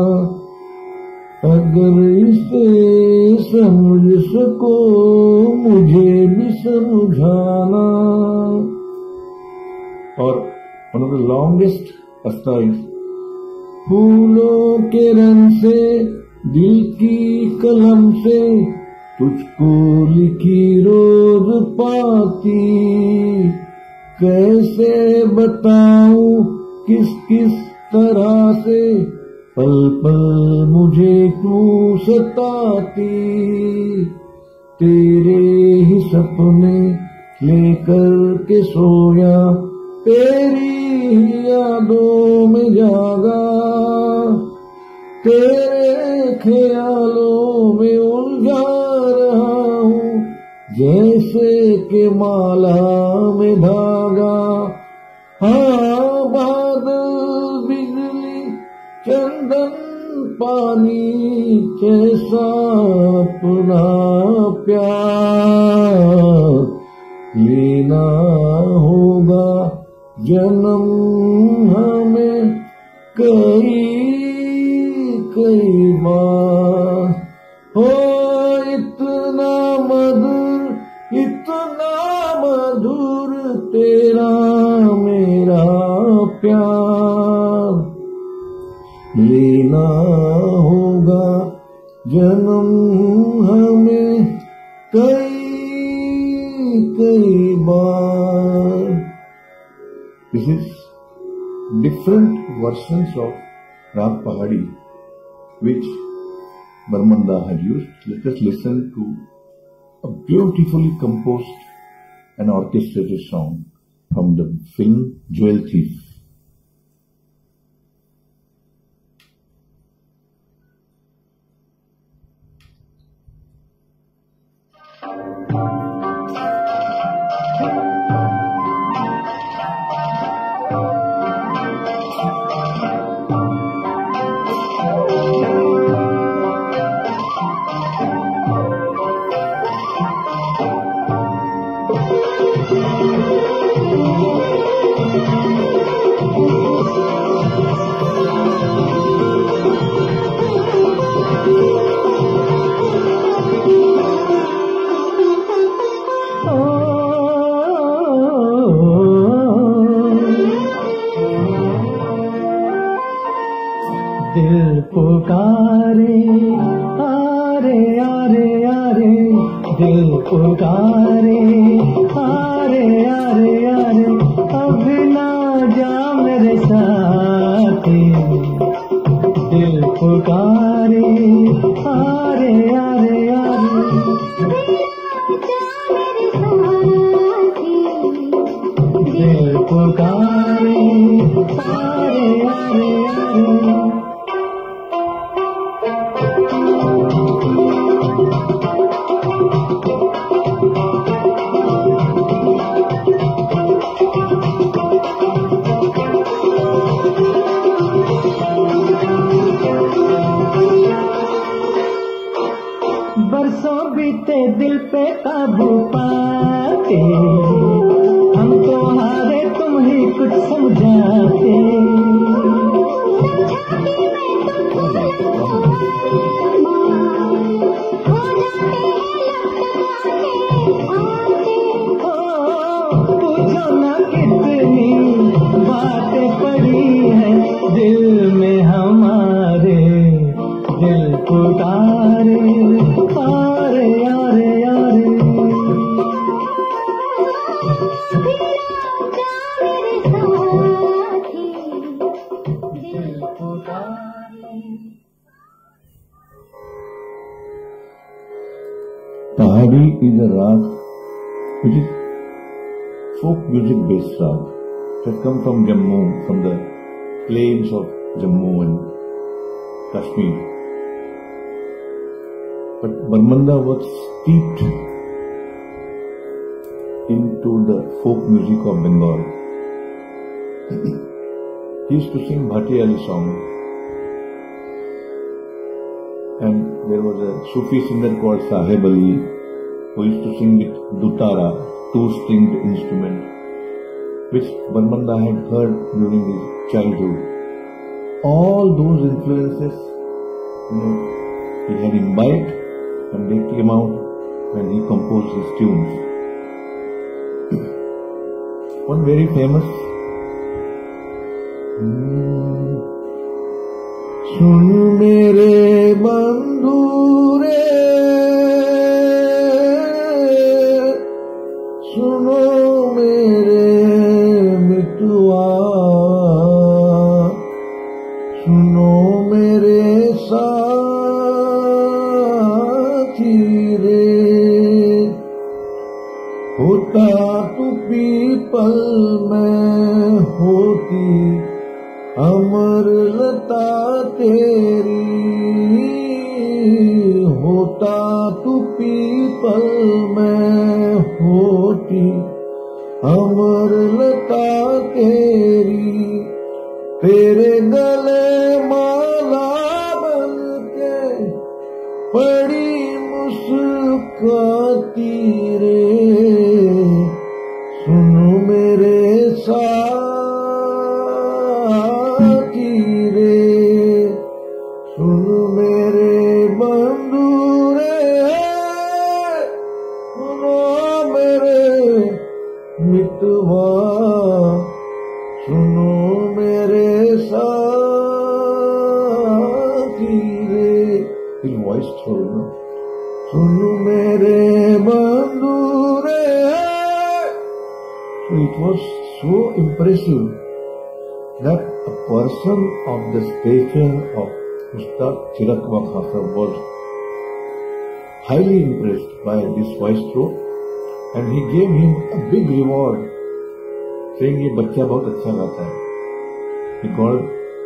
अगर इसे समझ सको मुझे भी समझाना. और one of the longest passages, फूलों के रंग से दिल की कलम से तुझको लिखी रोज पाती, कैसे बताऊं किस किस तरह से पल पल मुझे क्यों सताती. तेरे ही सपने लेकर के सोया, तेरी ही यादों में जागा, तेरे ख्यालों में उलझा रहा हूँ जैसे के माला में धागा. हाँ बादल बिजली चंदन पानी कैसा अपना प्यार, लेना होगा जन्म हमें कई कई बार. हो इतना मधुर तेरा मेरा प्यार, लेना होगा जन्म हमें कई कई बार. This is different versions of Rag Pahari which Barmanda had used. Let us listen to a beautifully composed and orchestrated song from the film Jewel Thief. दिल पुकारे आरे आरे आरे, दिल पुकारे आरे आरे आरे, अब ना जा मेरे साथी. दिल पुकारे आरे आरे आरे, दिल पुकारे आरे आरे आरे. बरसों बीते दिल पे काबू पाते, हम तो हारे तुम ही कुछ समझाते. पूछो ना कितनी बातें पड़ी है दिल में हमारे, दिल पुकारे आरे आरे आरे. is a rag which is folk music based rag. It has come from Jammu, from the plains of Jammu and Kashmir. But Barmanda was steeped into the folk music of Bengal. He used to sing Bhatiyali songs. And there was a Sufi singer called Sahib Ali who used to sing with dutara, two-stringed instrument, which Barmanda had heard during his childhood. All those influences, he had imbibed, and they came out when he composed his tunes. One very famous सुन मेरे बंधु रे सुनो मेरे मितुआ सुनो मेरे साथी रे होता तू पीपल में होती अमर लता तेरी होता तू पीपल में होती अमर लता तेरी तेरे गले माला बन के पड़ी मुस्काती रे सुनो मेरे साथी रे सुन मेरे बंधु रे सुनो मेरे मितवा सुनो मेरे साथी रे his voice through सुन मेरे बंधु रे. So it was so impressive that a person of the stature of Ustad Chirag Wagha was highly impressed by this voice through, and he gave him a big reward, saying ये बच्चा बहुत अच्छा गाता है. He called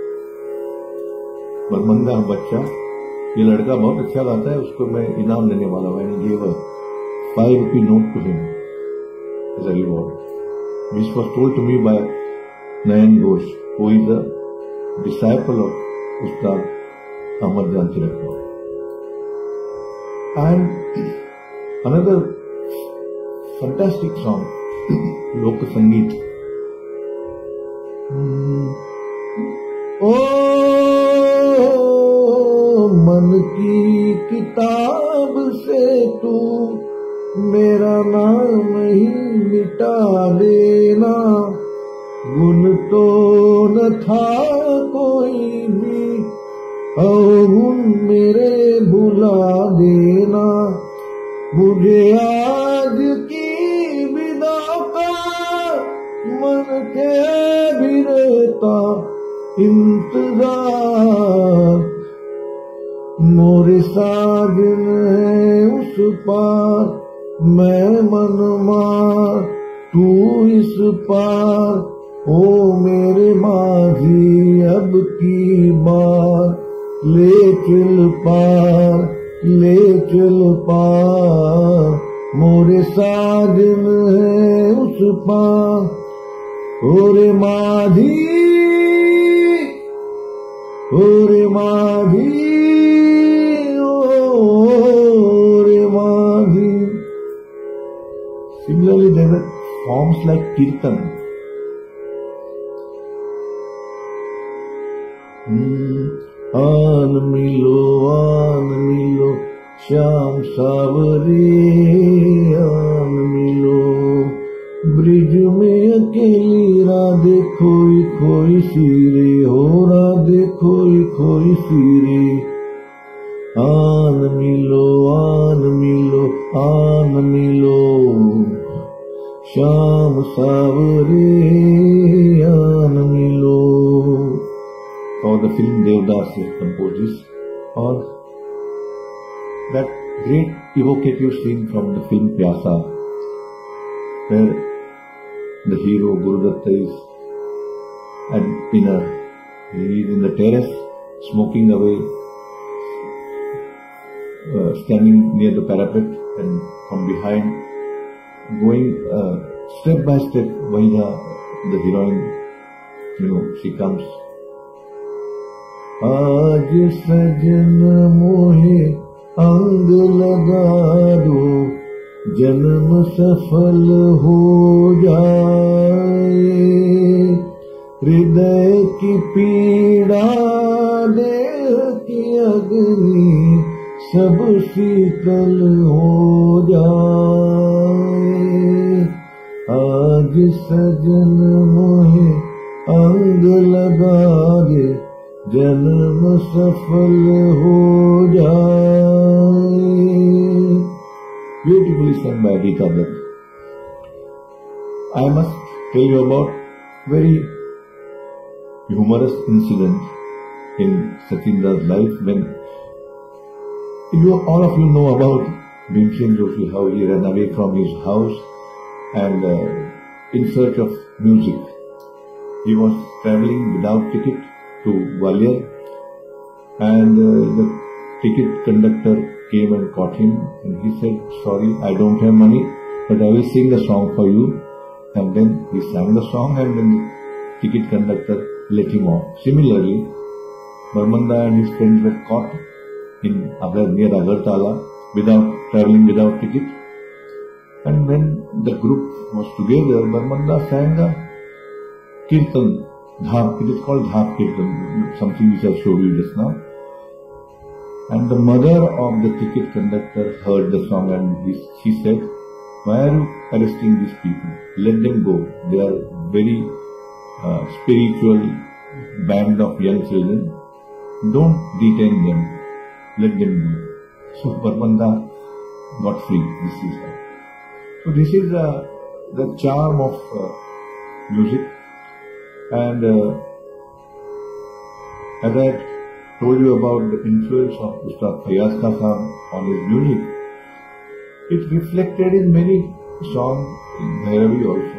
बरमंदा बच्चा, ये लड़का बहुत अच्छा गाता है, उसको मैं इनाम देने वाला हूँ. And he gave a 5 rupee note to him as a reward. This was told to me by Nayan Ghosh, who is a disciple of Ustad Ahmad Jan Chirag Wagha. And another fantastic song, Lok Sangeet. मन की किताब से तू मेरा नाम ही मिटा देना, गुण तो न था कोई भी अवगुण मेरे भुला देना. मुझे आज की विदा का मन के भी रहता इंतजार, मोरे साजन है उस पार मैं मन मार तू इस पार. ओ मेरे माझी अब की बार ले चल पार ले चल पार, मोरे साजन है उस पार. ओरे माझी ओरे माझी Similarly, there were forms like Kirtan. आन मिलो श्याम सावरे आन मिलो, ब्रिज में अकेली राधे खोई खोई सीरे हो राधे खोई खोई सीरे. आन मिलो श्याम सावरे आन मिलो. For the film Devdas he composed this, or that great evocative scene from the film Pyasa, where the hero Gurudatta is he is in the terrace, smoking away, standing near the parapet, and from behind, going step by step, the heroine, she comes. आज सजन मोहे अंग लगा दो, जन्म सफल हो जाए, हृदय की पीड़ा देह की अग्नि सब शीतल हो जाए। आज सजन मोहे अंग लगा दे, जन्म सफल हो जाए। Beautifully sung by Geeta Dutt. I must tell you about very humorous incident in Satyendra's life when all of you know about Bhimsen Joshi, how he ran away from his house and in search of music. He was traveling without ticket to Gwalior, and the ticket conductor came and caught him, and he said, "Sorry, I don't have money, but I will sing the song for you." And then he sang the song, and then the ticket conductor let him off. Similarly, Barmanda and his friends were caught near Agartala traveling without ticket. And when the group was together, Barmanda sang a kirtan. It is called Dhap Kirtan, something which I showed you just now. And the mother of the ticket conductor heard the song, and she said, "Why are you arresting these people? Let them go. They are very spiritual band of young children. Don't detain them. Let them go." So Barmanda got free. This is the charm of music. And as I told you about the influence of Ustad Fayaz Khan Sahab on his music, it reflected in many songs in Bhairavi also.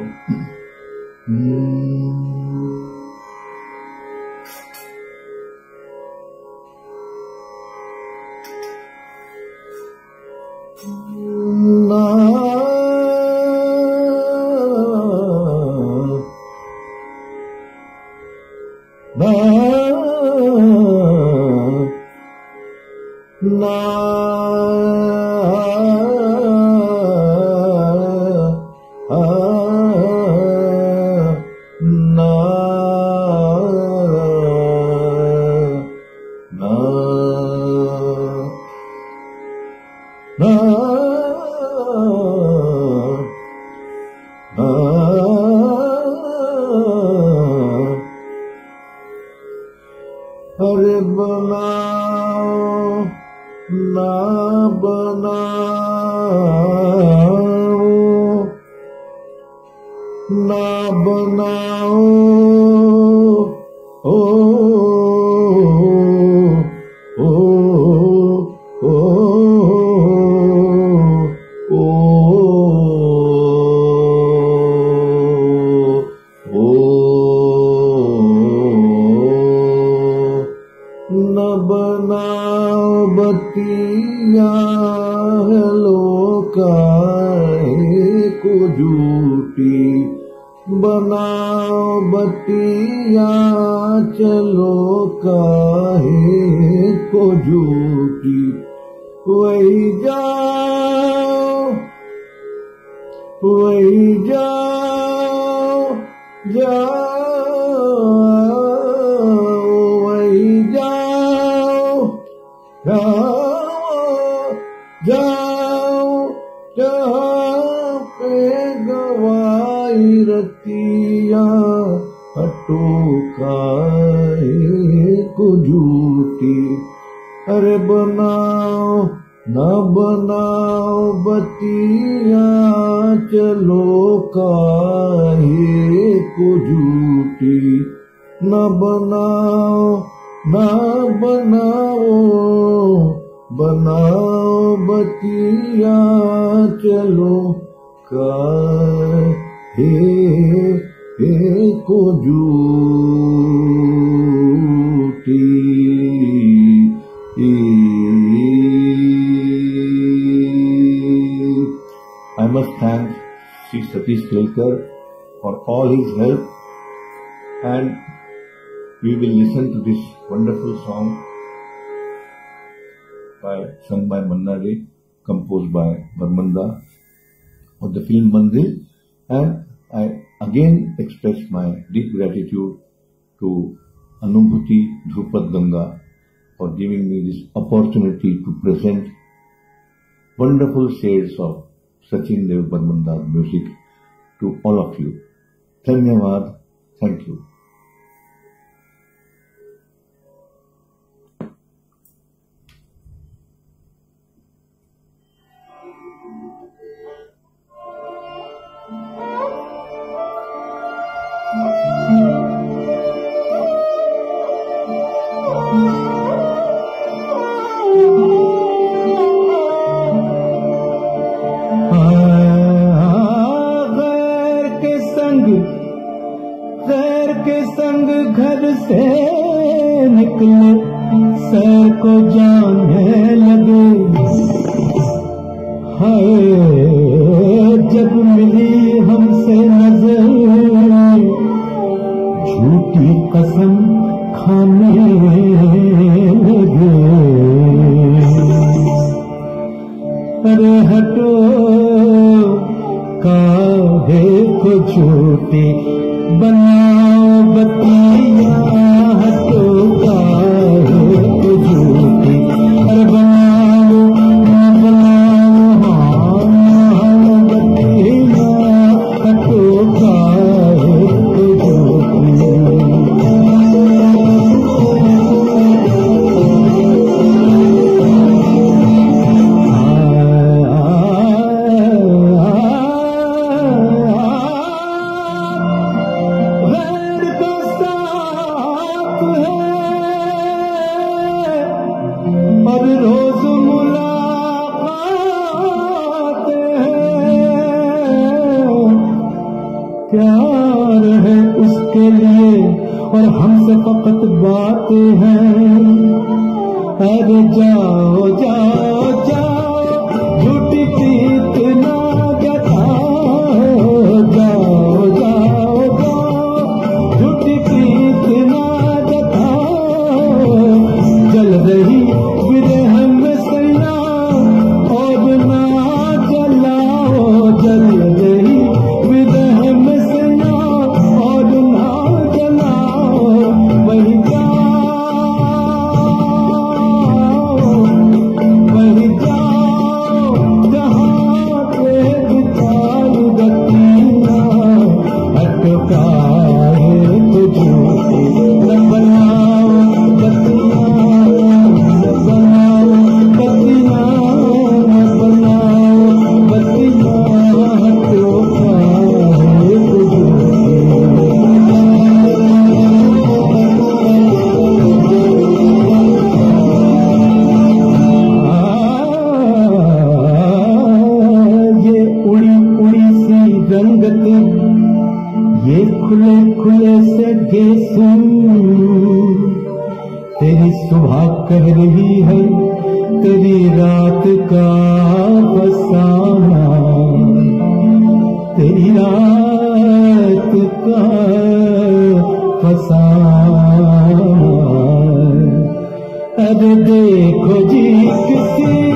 अरे बनाओ ना बनाओ ना बनाओ ओ ओ ओ ओ न बनाओ बतिया लोकाए को झूठी, बनाओ बतिया चलो काहे को झूठी। वही जाओ जाओ जहाँ पे गवाई रतिया हटो काहे को झूठी। अरे बनाओ न बनाओ बतिया चलो काहे को झूठी। न बनाओ बनाओ बतिया चलो काहे को झूठी। I must thank Sri Satish Kelkar for all his help, and we will listen to this wonderful song sung by Manna Dey, composed by Barmanda of the film Mandir, and I again express my deep gratitude to Anubhuti Dhrupad Ganga for giving me this opportunity to present wonderful shades of Sachin Dev Barmanda's music to all of you. Dhanyavad. Thank you. गैर के संग घर से निकले सैर को जाने लगे। हाय जब मिली हमसे नजर झूठी कसम खाने लगे। अरे हटो काहे को झूठी बनाओ बतिया, हटो काहे को झूठी। अरे बनाओ बतिया, हटो काहे को झूठी। और रोज मुलाकात है, प्यार है उसके लिए और हमसे फकत बातें हैं। अरे जाओ जाओ जाओ झूठी प्रीत ना जताओ, जाओ जाओ जाओ झूठी प्रीत ना जताओ। जल रही विरह में सैया और ना जलाओ, जल रही विरह में सैया और ना जलाओ। वही जाओ जहाँ पे विचार गतिया, अटकाए तो झूठी न बनाओ गतिया, न बनाओ गतिया, न बनाओ गतिया, अटकाए तो ये उड़ी उड़ी सी रंगत, ये खुले खुले से गेसुन, तेरी सुबह कह रही है तेरी रात का फसाना, तेरी रात का फसाना। अरे देखो जी किसी